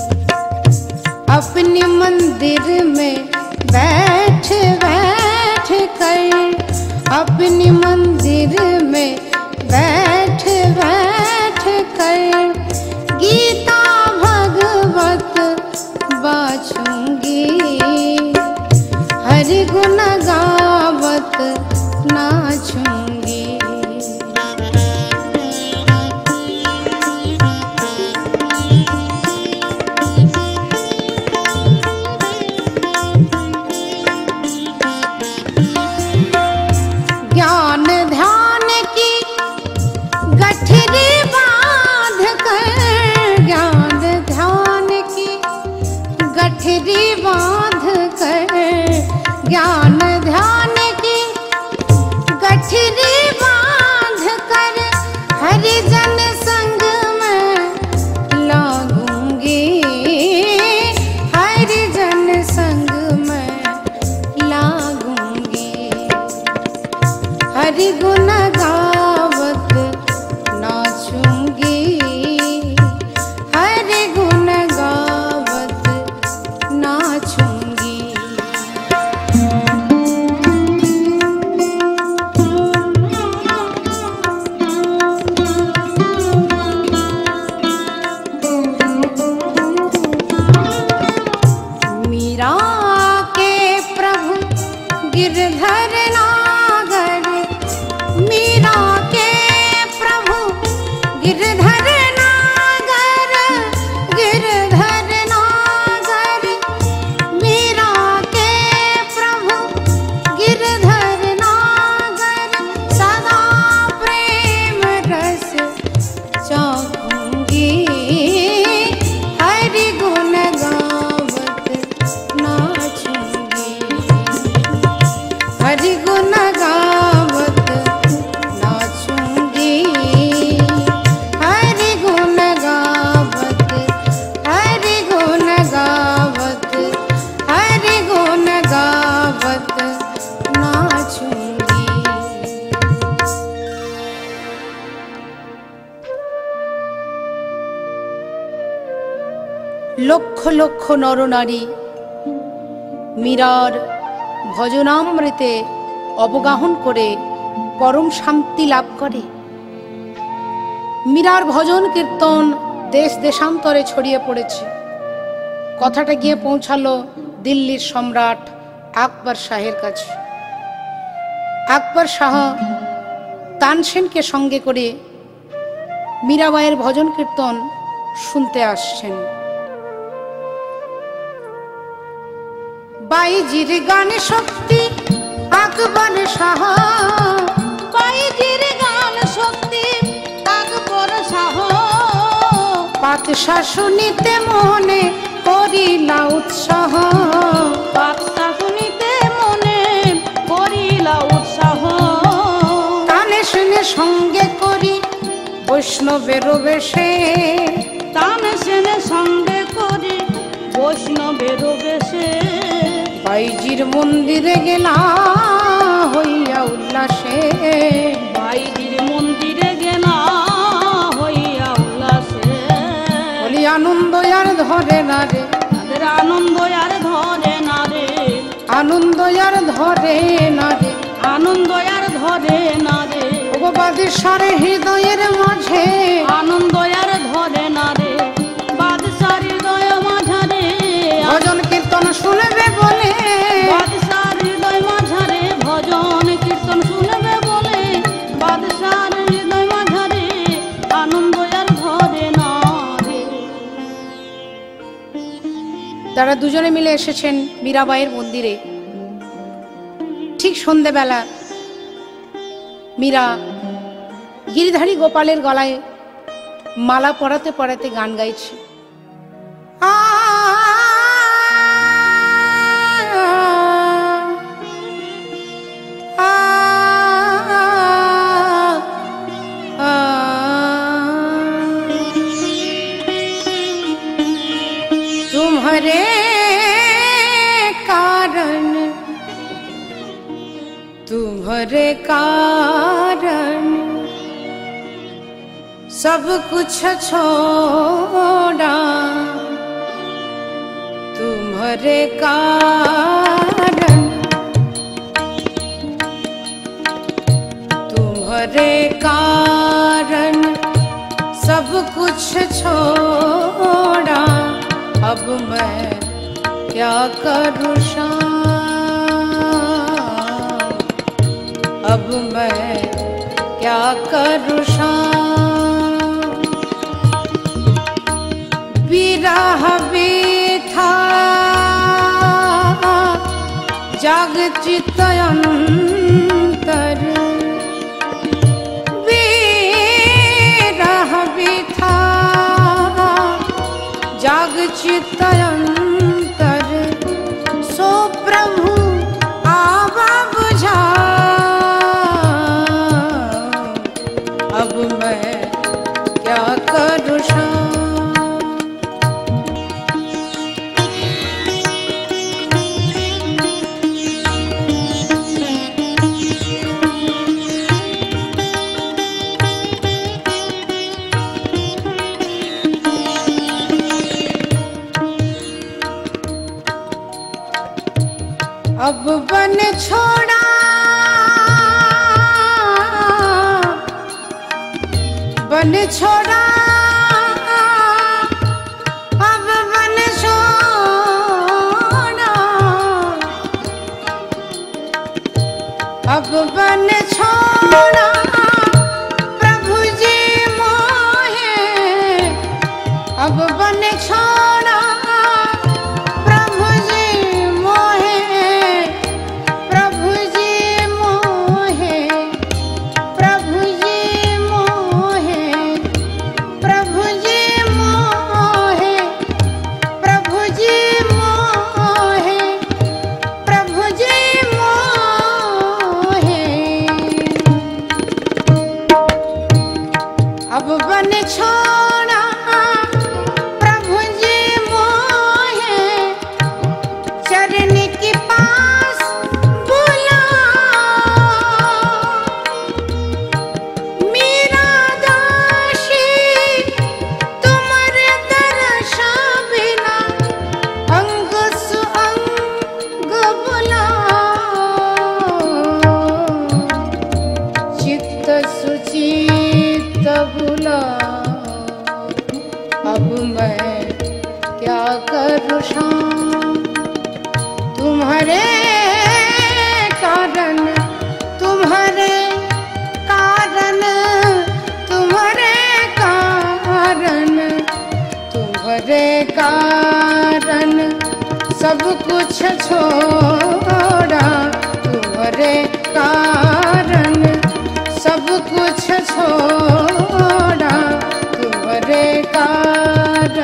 अपने मंदिर में बैठ बैठ कर, अपने मंदिर में बैठ बैठ कर गीता भगवत बाचूंगी। हरि गुण गावत नाचूंगी। ज्ञान ध्यान की गठरी बांध कर, ज्ञान ध्यान की गठरी बांध कर, ज्ञान ध्यान की गठरी बांध कर हरिजन संग में लागूंगी। हरिजन संग में लागूंगी। हरि गुण गावत नाचूंगी। हरि गुण गावत नाचूंगी। मीरा के प्रभु गिरधर नागर, मीरा के प्रभु गिरधर नागर, गिरधर नागर। मीरा के प्रभु गिरधर नागर, सदा प्रेम रस चाखूंगी। हरि गुण गावत नाचूंगी। हरि गुण गावत नाचूंगी। हरि गुण गावत, हरि गुण गावत, हरि गुण गावत नाचूंगी। লক্ষ লক্ষ নরনারী মীরার ভজনামৃতে অবগাহন করে পরম শান্তি লাভ করে। মীরার ভজন কীর্তন দেশ দেশান্তরে ছড়িয়ে পড়েছে। কথাটা গিয়ে পৌঁছালো দিল্লির সম্রাট আকবর শাহের কাছে। আকবর শাহ তানসেনকে সঙ্গে করে মীরাবাইয়ের ভজন কীর্তন শুনতে আসছেন। বাইজির গান শক্তি আকবর শাহ, বাইজির গান শক্তি আকবর শাহ। পাত বাদশা শুনিতে মনে করিলা উৎসাহ, বাদশা শুনিতে মনে করিলা উৎসাহ, তানে শুনে সঙ্গে করি বৈষ্ণবের বেশে, তানে শুনে সঙ্গে করি বৈষ্ণবের বেশে, বাইজির মন্দিরে গেলা হইয়া উল্লাসে, বাইজির মন্দিরে গেলা হইয়া উল্লাসে, বলি আনন্দ আর ধরে না রে, তাদের আনন্দ আর ধরে না রে, আনন্দ আর ধরে না রে, আনন্দ আর ধরে না রে, বাদশার হৃদয়ের মাঝে আনন্দ আর ধরে না রে, বাদশার হৃদয় মাঝারে ভজন কীর্তন শুনবে বলে, বাদশার হৃদয় মাঝারে ভজন কীর্তন শুনবে বলে, বাদশার হৃদয় মাঝারে আনন্দ আর ধরে না রে। তারা দুজনে মিলে এসেছেন মীরাবাইয়ের মন্দিরে। ঠিক সন্ধেবেলা মীরা গিরিধারী গোপালের গলায় মালা পরাতে পরাতে গান গাইছে। আ আ আ तुम्हारे कारण तुम्हारे कारण सब कुछ छोड़ा, तुम्हारे कारण तुम्हारे कारण सब कुछ छोड़ा, अब मैं क्या करूँ श्याम, अब मैं क्या करूँ श्याम, विरह था जाग चित्त अंतर, विरह था जाग चित्त अंतर, सो प्रभु आवा बुझा, अब मैं क्या करूँ श्याम। अब बन छोड़ा बन छोड़ा अब बन छोड़ा, अब बन छोड़ा प्रभु जी मोहे, अब बन छोड़ा अब बन छोड़ा प्रभु जी मोहे, चरण के पास बुला, मेरा दासी तुम्हारे दर्शा बिना अंग सु अंग बुला, चित्त सुचित बुला, अब मैं क्या करूँ श्याम, तुम्हारे कारण तुम्हारे कारण तुम्हारे कारण तुम्हारे कारण सब कुछ छोड़ा, तुम्हारे कारण सब कुछ छोड़ा, तुम्हारे कारण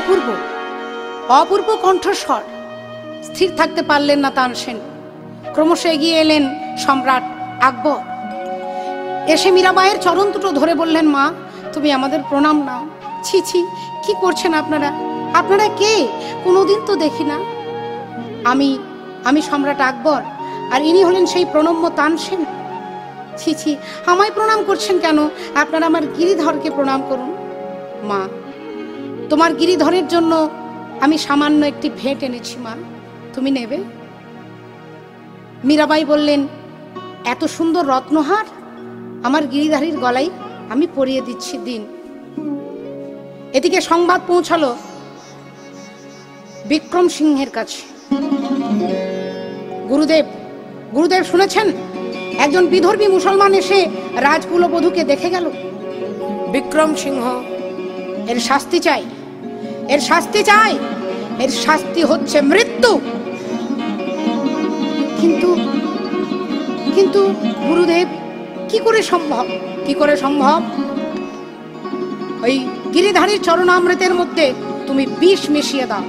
অপূর্ব অপূর্ব কণ্ঠস্বর। স্থির থাকতে পারলেন না তানসেন, ক্রমশ এগিয়ে এলেন সম্রাট আকবর। এসে মীরাবাইয়ের চরণ দুটো ধরে বললেন, মা তুমি আমাদের প্রণাম নাও। ছি ছি, কি করছেন আপনারা? আপনারা কে? কোনোদিন তো দেখি না। আমি আমি সম্রাট আকবর, আর ইনি হলেন সেই প্রণম্য তানসেন। ছি ছি, আমায় প্রণাম করছেন কেন? আপনারা আমার গিরিধরকে প্রণাম করুন। মা, তোমার গিরিধরের জন্য আমি সামান্য একটি ভেট এনেছি মা, তুমি নেবে? মীরাবাই বললেন, এত সুন্দর রত্নহার আমার গিরিধারীর গলায় আমি পরিয়ে দিচ্ছি, দিন। এদিকে সংবাদ পৌঁছালো বিক্রম সিংহের কাছে। গুরুদেব গুরুদেব শুনেছেন, একজন বিধর্মী মুসলমান এসে রাজকুলবধূকে দেখে গেল। বিক্রম সিংহ, এর শাস্তি চাই, এর শাস্তি চাই, এর শাস্তি হচ্ছে মৃত্যু। কিন্তু কিন্তু গুরুদেব, কি করে সম্ভব? কি করে সম্ভব? ওই গিরিধারীর চরণামৃতের মধ্যে তুমি বিষ মিশিয়ে দাও।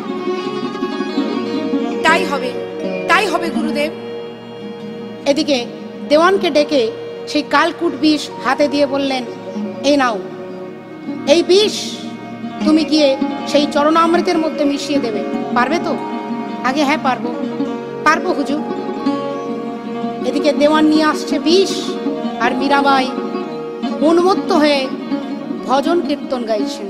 তাই হবে, তাই হবে গুরুদেব। এদিকে দেওয়ানকে ডেকে সেই কালকুট বিষ হাতে দিয়ে বললেন, এই নাও, এই বিষ তুমি গিয়ে সেই চরণামৃতের মধ্যে মিশিয়ে দেবে। পারবে তো? আগে হ্যাঁ পারবো, পারবো হুজুর। এদিকে দেওয়ান নিয়ে আসছে বিষ, আর মীরাবাই উন্মত্ত হয়ে ভজন কীর্তন গাইছেন।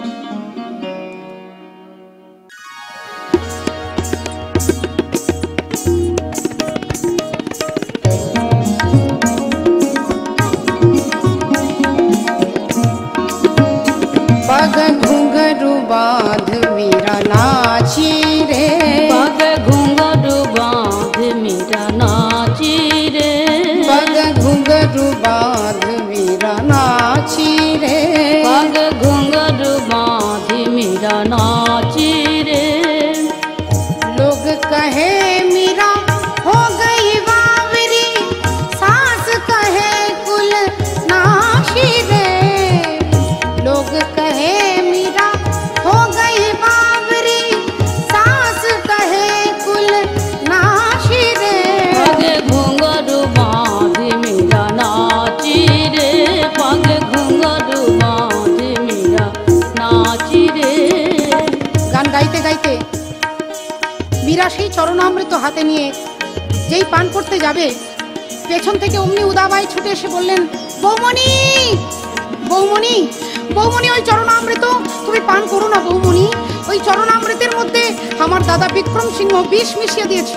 पग घुंघरू बांध मीरा नाची रे, पग घुंघरू बांध मीरा नाची रे, पग घुंघरू बांध मीरा नाची रे, पग घुंघरू बांध मीरा नाची रे। लोग कहे मीरा हो गई बावरी, सास कहे कुल नाशी रे। लोग कहे मीरा हो गई बावरी, सास कहे कुल नाशी रे। पग घुंघरू बांध मीरा नाची रे, पग घुंघरू बांध मीरा नाची रे। গান গাইতে গাইতে মীরা সেই চরণামৃত হাতে নিয়ে যেই পান করতে যাবে, পেছন থেকে অমনি উদাবাই ছুটে এসে বললেন, বৌমণি বৌমণি বৌমণি, ওই চরণামৃত তুমি পান করো না বৌমণি। ওই চরণামৃতের মধ্যে আমার দাদা বিক্রম সিংহ বিষ মিশিয়ে দিয়েছে।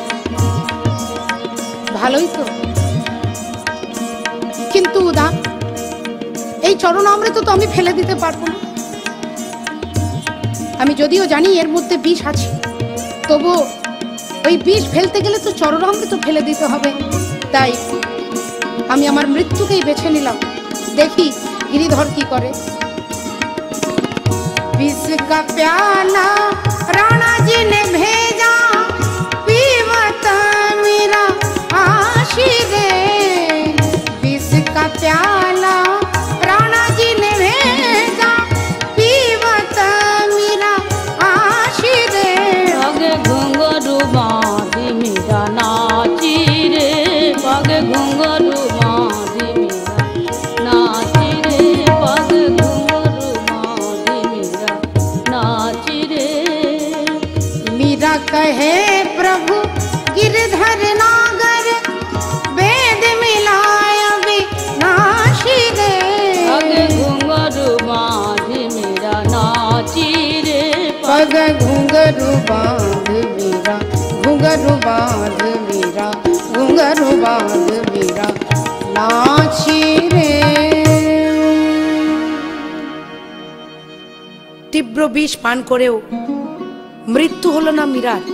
ভালোই তো, কিন্তু উদা, এই চরণামৃত তো আমি ফেলে দিতে পারবো না। আমি যদিও জানি এর মধ্যে বিষ আছে, তবু ওই বিষ ফেলতে গেলে তো চরণামৃত ফেলে দিতে হবে। তাই আমি আমার মৃত্যুকেই বেছে নিলাম, দেখি गिरिधर की करे। विष का प्याला राणा जी ने भेजा, पीवत मेरा आशीष रे। विष का प्याला राणा जी ने भेजा, पीवत मेरा आशीष रे। पग घुंघरू बांध मीरा नाची रे, पग घुंघरू बांध मीरा नाची रे, पग घुंघरू बांध मीरा नाची रे। मीरा कहे प्रभु गिरधर नागर, वेद मिलाय विनाशी रे। पग घुंघरू बांध मीरा नाची रे, पग घुंघरू बांध मीरा, घुंघरू बांध मीरा, घुंघरू बांध मीरा नाची रे। तीव्र विष पान करेও মৃত্যু হলো না মীরার।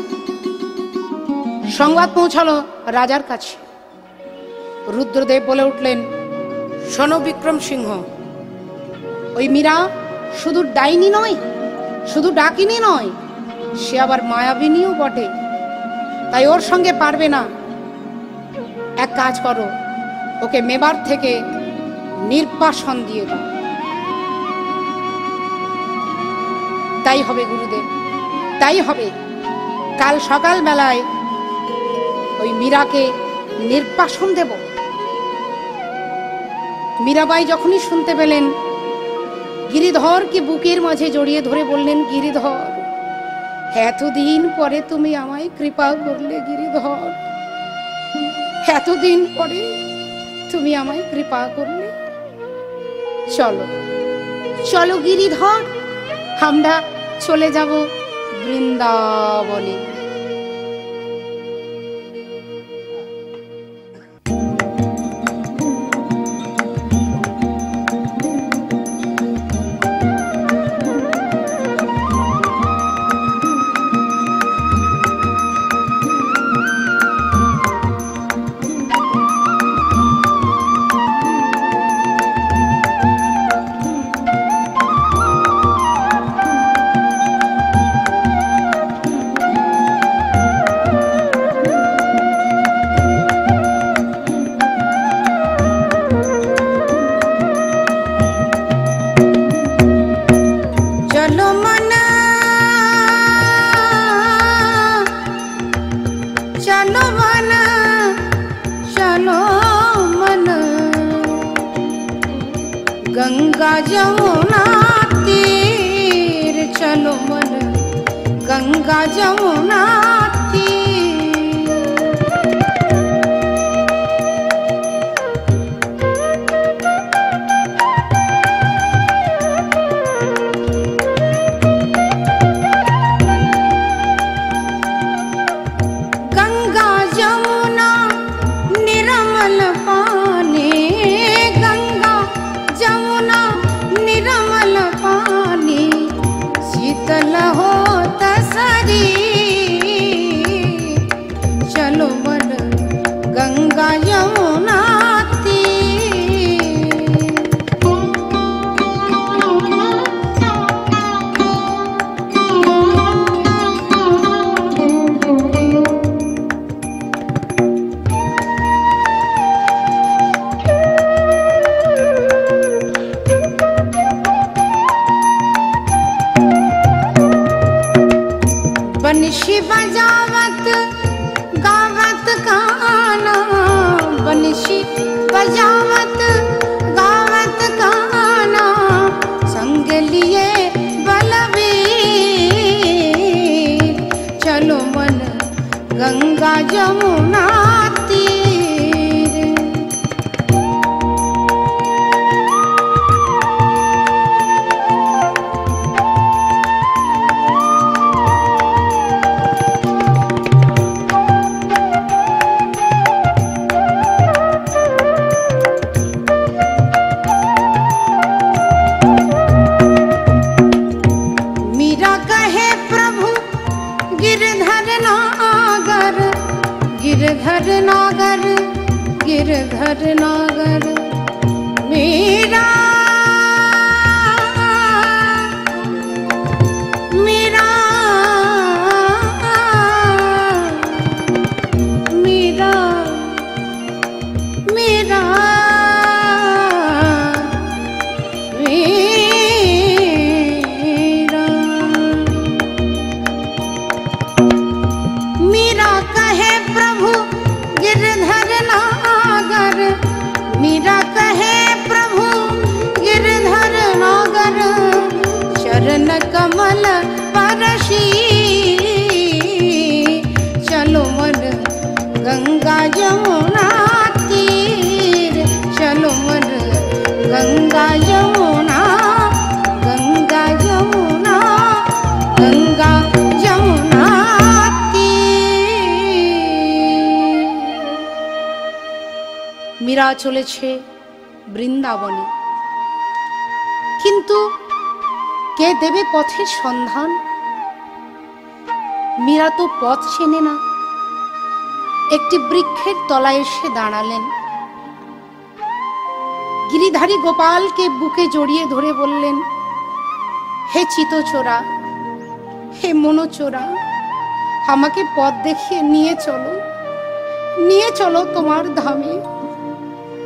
সংবাদ পৌঁছালো রাজার কাছে। রুদ্রদেব বলে উঠলেন, শোনো বিক্রম সিংহ, ওই মীরা শুধু ডাইনি নয়, শুধু ডাকিনি নয়, সে আবার মায়াবিনীও বটে। তাই ওর সঙ্গে পারবে না। এক কাজ করো, ওকে মেবার থেকে নির্বাসন দিয়ে দাও। তাই হবে গুরুদেব, তাই হবে। কাল সকাল বেলায় ওই মীরাকে নির্বাসন দেব। মীরাবাই যখনই শুনতে পেলেন, গিরিধরকে বুকের মাঝে জড়িয়ে ধরে বললেন, গিরিধর, এতদিন পরে তুমি আমায় কৃপা করলে গিরিধর, এতদিন পরে তুমি আমায় কৃপা করলে। চলো চলো গিরিধর, আমরা চলে যাব বৃন্দাবনে। गंगा जमुना तीर चलो मन, गंगा जमुना तीर। गंगा जमुना निर्मल पानी, गंगा जमुना निर्मल पानी, शीतल होत शरीर, चलो मन गंगा जमुना बंशी बजावत गावत गाना, बंशी बजावत गावत गाना, संग लिए बलवीर, चलो मन गंगा जमुना तीर। गिरधर नागर, गिरधर नागर मेरा मेरा मेरा मेरा मेरा कहे प्रभु गिरधर नागर, मेरा कहे प्रभु गिरधर नागर, चरण कमल परशी, चलो मन गंगा जमुना तीर, चलो मन गंगा जमुना, गंगा जमुना, गंगा जमुना মীরা চলেছে বৃন্দাবনে, কিন্তু কে দেবে পথের সন্ধান? মীরা তো পথ চেনে না। একটি বৃক্ষের তলায় এসে দাঁড়ালেন। গিরিধারী গোপালকে বুকে জড়িয়ে ধরে বললেন, হে চিতচোরা, হে মনোচোরা, আমাকে পথ দেখিয়ে নিয়ে চলো, নিয়ে চলো তোমার ধামে।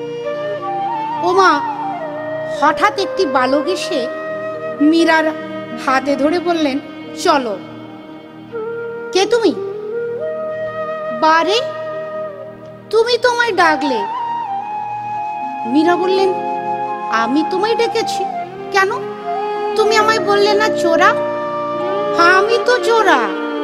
ওমা, হঠাৎ একটি বালক এসে মীরার হাতে ধরে বললেন, চলো। কে তুমি? বারে, তুমি তোমায় ডাকলে। মীরা বললেন, আমি তোমায় ডেকেছি কেন? তুমি আমায় বললে না চোরা? হ্যাঁ, আমি তো চোরা।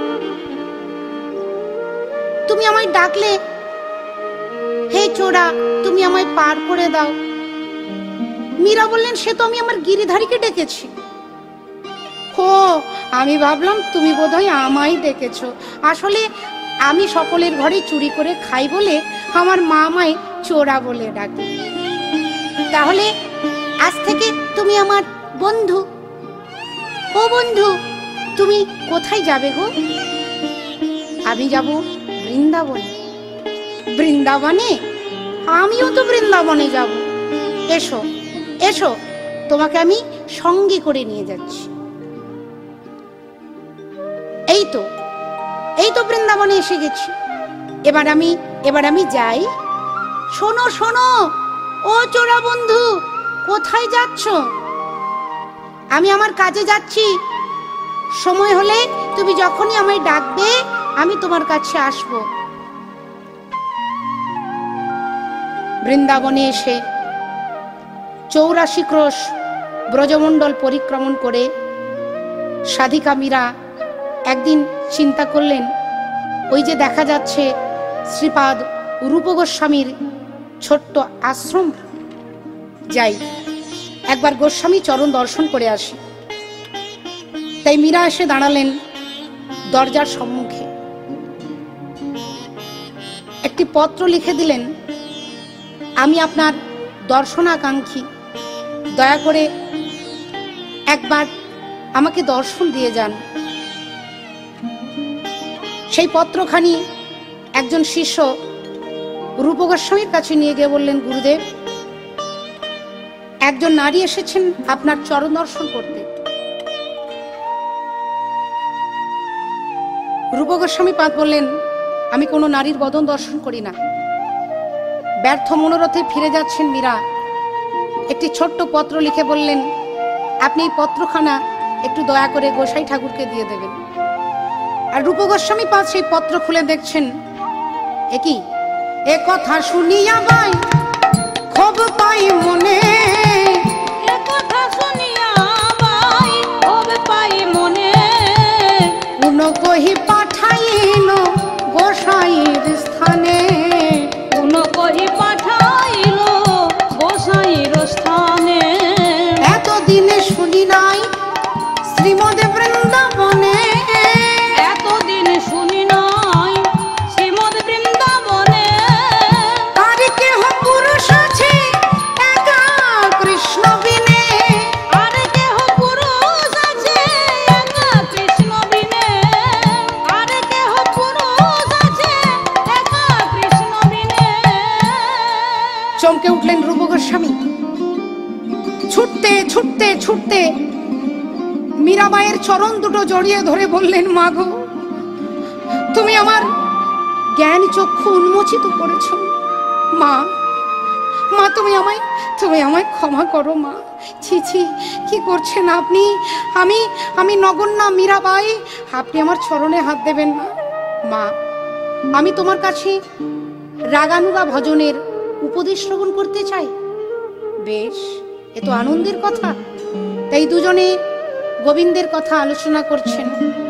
তুমি আমায় ডাকলে, হে চোরা, তুমি আমায় পার করে দাও। মীরা বললেন, সে তো আমি আমার গিরিধারীকে ডেকেছি। ও, আমি ভাবলাম তুমি বোধহয় আমায় ডেকেছ। আসলে আমি সকলের ঘরে চুরি করে খাই বলে আমার মা আমায় চোরা বলে ডাকে। তাহলে আজ থেকে তুমি আমার বন্ধু। ও বন্ধু, তুমি কোথায় যাবে গো? আমি যাব বৃন্দাবনে। বৃন্দাবনে? আমিও তো বৃন্দাবনে যাব। এসো এসো, তোমাকে আমি সঙ্গে করে নিয়ে যাচ্ছি। এই তো এই তো বৃন্দাবনে এসে গেছি। এবার আমি এবার আমি যাই। শোনো শোনো, ও চোরা বন্ধু, কোথায় যাচ্ছ? আমি আমার কাজে যাচ্ছি। সময় হলে তুমি যখনই আমায় ডাকবে, আমি তোমার কাছে আসব। বৃন্দাবনে এসে চৌরাশি ক্রোশ ব্রজমণ্ডল পরিক্রমণ করে সাধিকা মীরা একদিন চিন্তা করলেন, ওই যে দেখা যাচ্ছে শ্রীপাদ রূপ গোস্বামীর ছোট্ট আশ্রম, যাই একবার গোস্বামী চরণ দর্শন করে আসি। তাই মীরা এসে দাঁড়ালেন দরজার সম্মুখে। একটি পত্র লিখে দিলেন, আমি আপনার দর্শনাকাঙ্ক্ষী, দয়া করে একবার আমাকে দর্শন দিয়ে যান। সেই পত্রখানি একজন শিষ্য রূপ গোস্বামীর কাছে নিয়ে গিয়ে বললেন, গুরুদেব, একজন নারী এসেছেন আপনার চরণ দর্শন করতে। রূপ গোস্বামী পাদ বললেন, আমি কোনো নারীর বদন দর্শন করি না। ব্যর্থ মনোরথে ফিরে যাচ্ছেন মীরা একটি ছোট্ট পত্র লিখে বললেন, আপনি এই পত্রখানা একটু দয়া করে গোসাই ঠাকুরকে দিয়ে দেবেন। আর রূপ গোস্বামী পাদ সেই পত্র খুলে দেখছেন, এ কি? এ কথা শুনিয়া ভাই ক্ষোভ পাই মনে, এ কথা শুনিয়া ভাই ক্ষোভ পাই মনে, পুন কহি পাঠাইল গোসাইর স্থানে, পুন কহি পাঠাইল গোসাইর স্থানে। এতদিনে শুনি নাই শ্রীমদে বৃন্দাবনে, এতদিন শুনি নাই শ্রীমদ বৃন্দাবনে, তার কেহ পুরুষ আছে একা কৃষ্ণ বিনে, আর কেহ পুরুষ আছে একা কৃষ্ণ বিনে, আর কেহ পুরুষ আছে একা কৃষ্ণ বিনে। চমকে উঠলেন রূপ গোস্বামী। ছুটতে ছুটতে ছুটতে মীরাবাইয়ের চরণ দুটো জড়িয়ে ধরে বললেন, মা গো, তুমি আমার জ্ঞান চক্ষু উন্মোচিত করেছ। মা মা তুমি আমায় তুমি আমায় ক্ষমা করো মা। ছি ছি, কি করছেন আপনি? আমি আমি নগণ্যা মীরাবাই, আপনি আমার চরণে হাত দেবেন না। মা, আমি তোমার কাছে রাগানুগা ভজনের উপদেশ শ্রবণ করতে চাই। বেশ, এ তো আনন্দের কথা। তাই দুজনে গোবিন্দের কথা আলোচনা করছেন।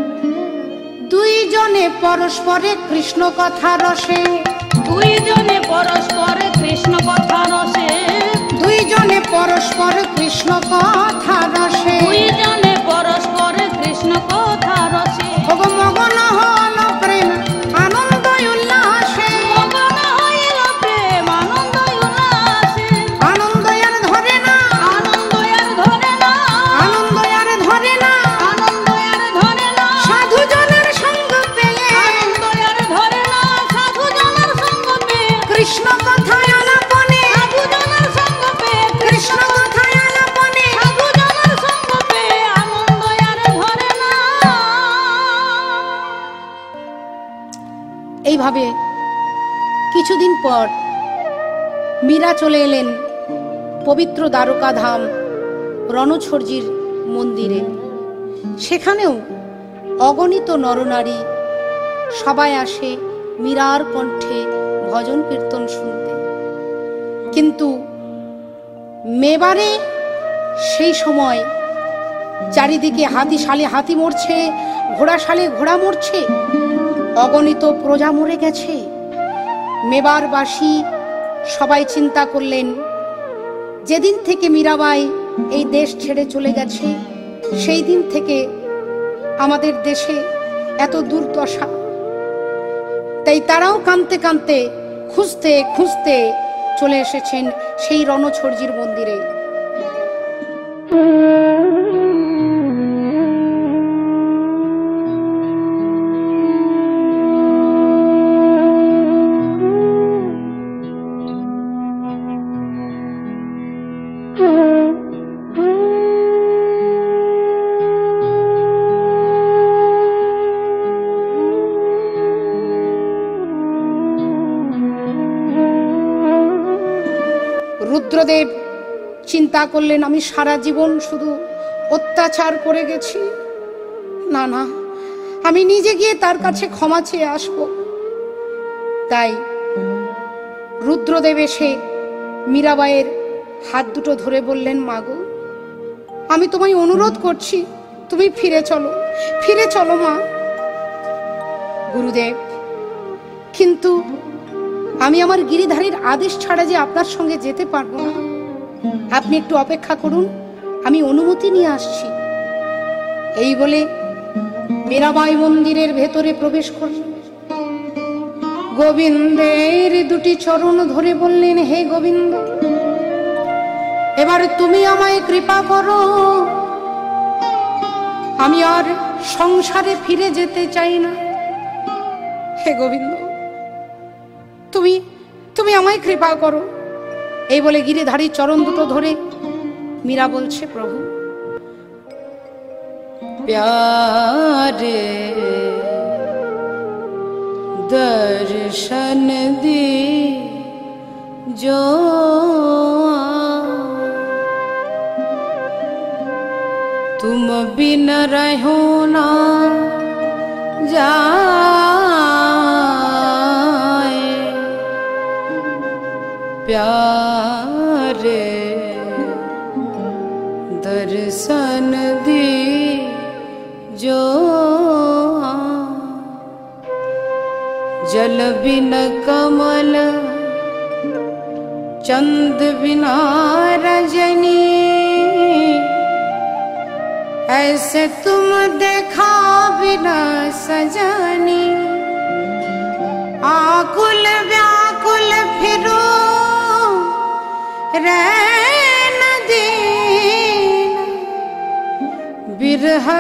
দুইজনে পরস্পরে কৃষ্ণ কথা রসে, দুইজনে পরস্পর কৃষ্ণ কথা রসে, দুইজনে পরস্পর কৃষ্ণ কথা রসে, দুইজনে পরস্পর কৃষ্ণ কথা রসে, মগন হল প্রেম আনন্দ উল্লাসে, মগন হইল প্রেম আনন্দ উল্লাসে, আনন্দ আর ধরে না, আনন্দ আর ধরে না, আনন্দ আর ধরে না, আনন্দ আর ধরে না, সাধু জনের সঙ্গ পেয়ে, আনন্দ আর ধরে না, সাধু জনের সঙ্গ পেয়ে, কৃষ্ণ কথায় আলাপনে, সাধু জনের সঙ্গ পেয়ে, কৃষ্ণ কথায় আলাপনে, সাধু জনের সঙ্গ পেয়ে আনন্দ আর ধরে না। এইভাবে কিছুদিন পর মীরা চলে এলেন পবিত্র দ্বারকা ধাম রণছোড়জির মন্দিরে। সেখানেও অগণিত নরনারী সবাই আসে মীরার কণ্ঠে ভজন কীর্তন শুনতে। কিন্তু মেবারে সেই সময় চারিদিকে হাতি শালে হাতি মরছে, ঘোড়া শালে ঘোড়া মরছে, অগণিত প্রজা মরে গেছে। মেবারবাসী সবাই চিন্তা করলেন, যেদিন থেকে মীরাবাই এই দেশ ছেড়ে চলে গেছে সেই দিন থেকে আমাদের দেশে এত দুর্দশা। তাই তারাও কাঁদতে কাঁদতে খুঁজতে খুঁজতে চলে এসেছেন সেই রণছড়জির মন্দিরে। রুদ্রদেব চিন্তা করলেন, আমি সারা জীবন শুধু অত্যাচার করে গেছি, না না, আমি নিজে গিয়ে তার কাছে ক্ষমা চেয়ে আসব। তাই রুদ্রদেব এসে মীরাবাইয়ের হাত দুটো ধরে বললেন, মাগো, আমি তোমায় অনুরোধ করছি, তুমি ফিরে চলো, ফিরে চলো মা। গুরুদেব, কিন্তু আমি আমার গিরিধারীর আদেশ ছাড়া যে আপনার সঙ্গে যেতে পারবো না, আপনি একটু অপেক্ষা করুন, আমি অনুমতি নিয়ে আসছি। এই বলে মীরাবাই মন্দিরের ভেতরে প্রবেশ করলেন। গোবিন্দের দুটি চরণ ধরে বললেন, হে গোবিন্দ, এবার তুমি আমায় কৃপা করো, আমি আর সংসারে ফিরে যেতে চাই না। হে গোবিন্দ, তুমি তুমি আমায় কৃপা করো। এই বলে গিরিধারী চরণ দুটো ধরে মীরা বলছে, প্রভু प्यारे दर्शन दी जो तुम बिन रहो ना जाए, प्यारे दर्शन दी जो जल बिन कमल चंद बिना रजनी, ऐसे तुम देखा बिना सजनी, आकुल व्याकुल फिरो रैन दीन, बिरह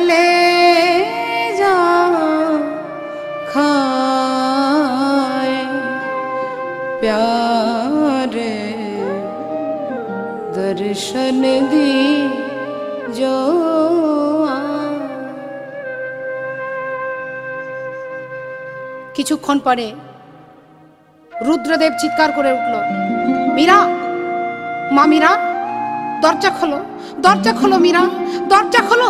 कलेजा खाए, प्यारे दर्शन दी जो। কিছুক্ষণ পরে রুদ্রদেব চিৎকার করে উঠল, মীরা, মা মীরা, দরজা খোলো, দরজা খোলো মীরা, দরজা খোলো।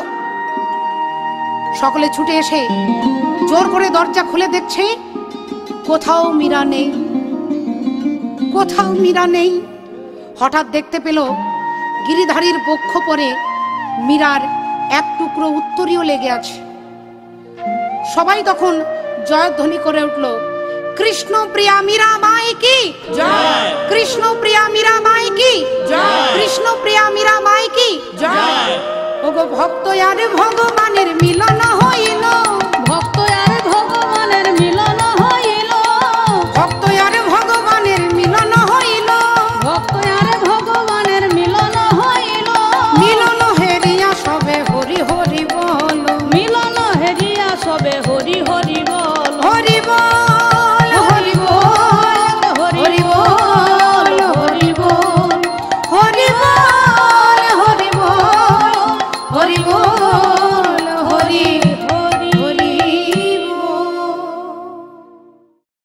সকলে ছুটে এসে জোর করে দরজা খুলে দেখছে কোথাও মীরা নেই, কোথাও মীরা নেই। হঠাৎ দেখতে পেল গিরিধারীর বক্ষ পরে মীরার এক টুকরো উত্তরীয় লেগে আছে। সবাই তখন জয়ধ্বনি করে উঠল, কৃষ্ণ প্রিয়া মীরা মাই কি জয়, কৃষ্ণ প্রিয়া মীরা মাই কি জয়, কৃষ্ণ প্রিয়া মীরা মাই কি জয়। ওগো ভক্ত আর ভগবানের মিলন হইল, ভক্ত আর ভগবানের মিলন হইল, ভক্ত আর ভগবানের মিলন হইল, ভক্ত আর ভগবানের মিলন হইল, মিলন হেরিয়া সবে হরি হরি বল, মিলন হেরিয়া সবে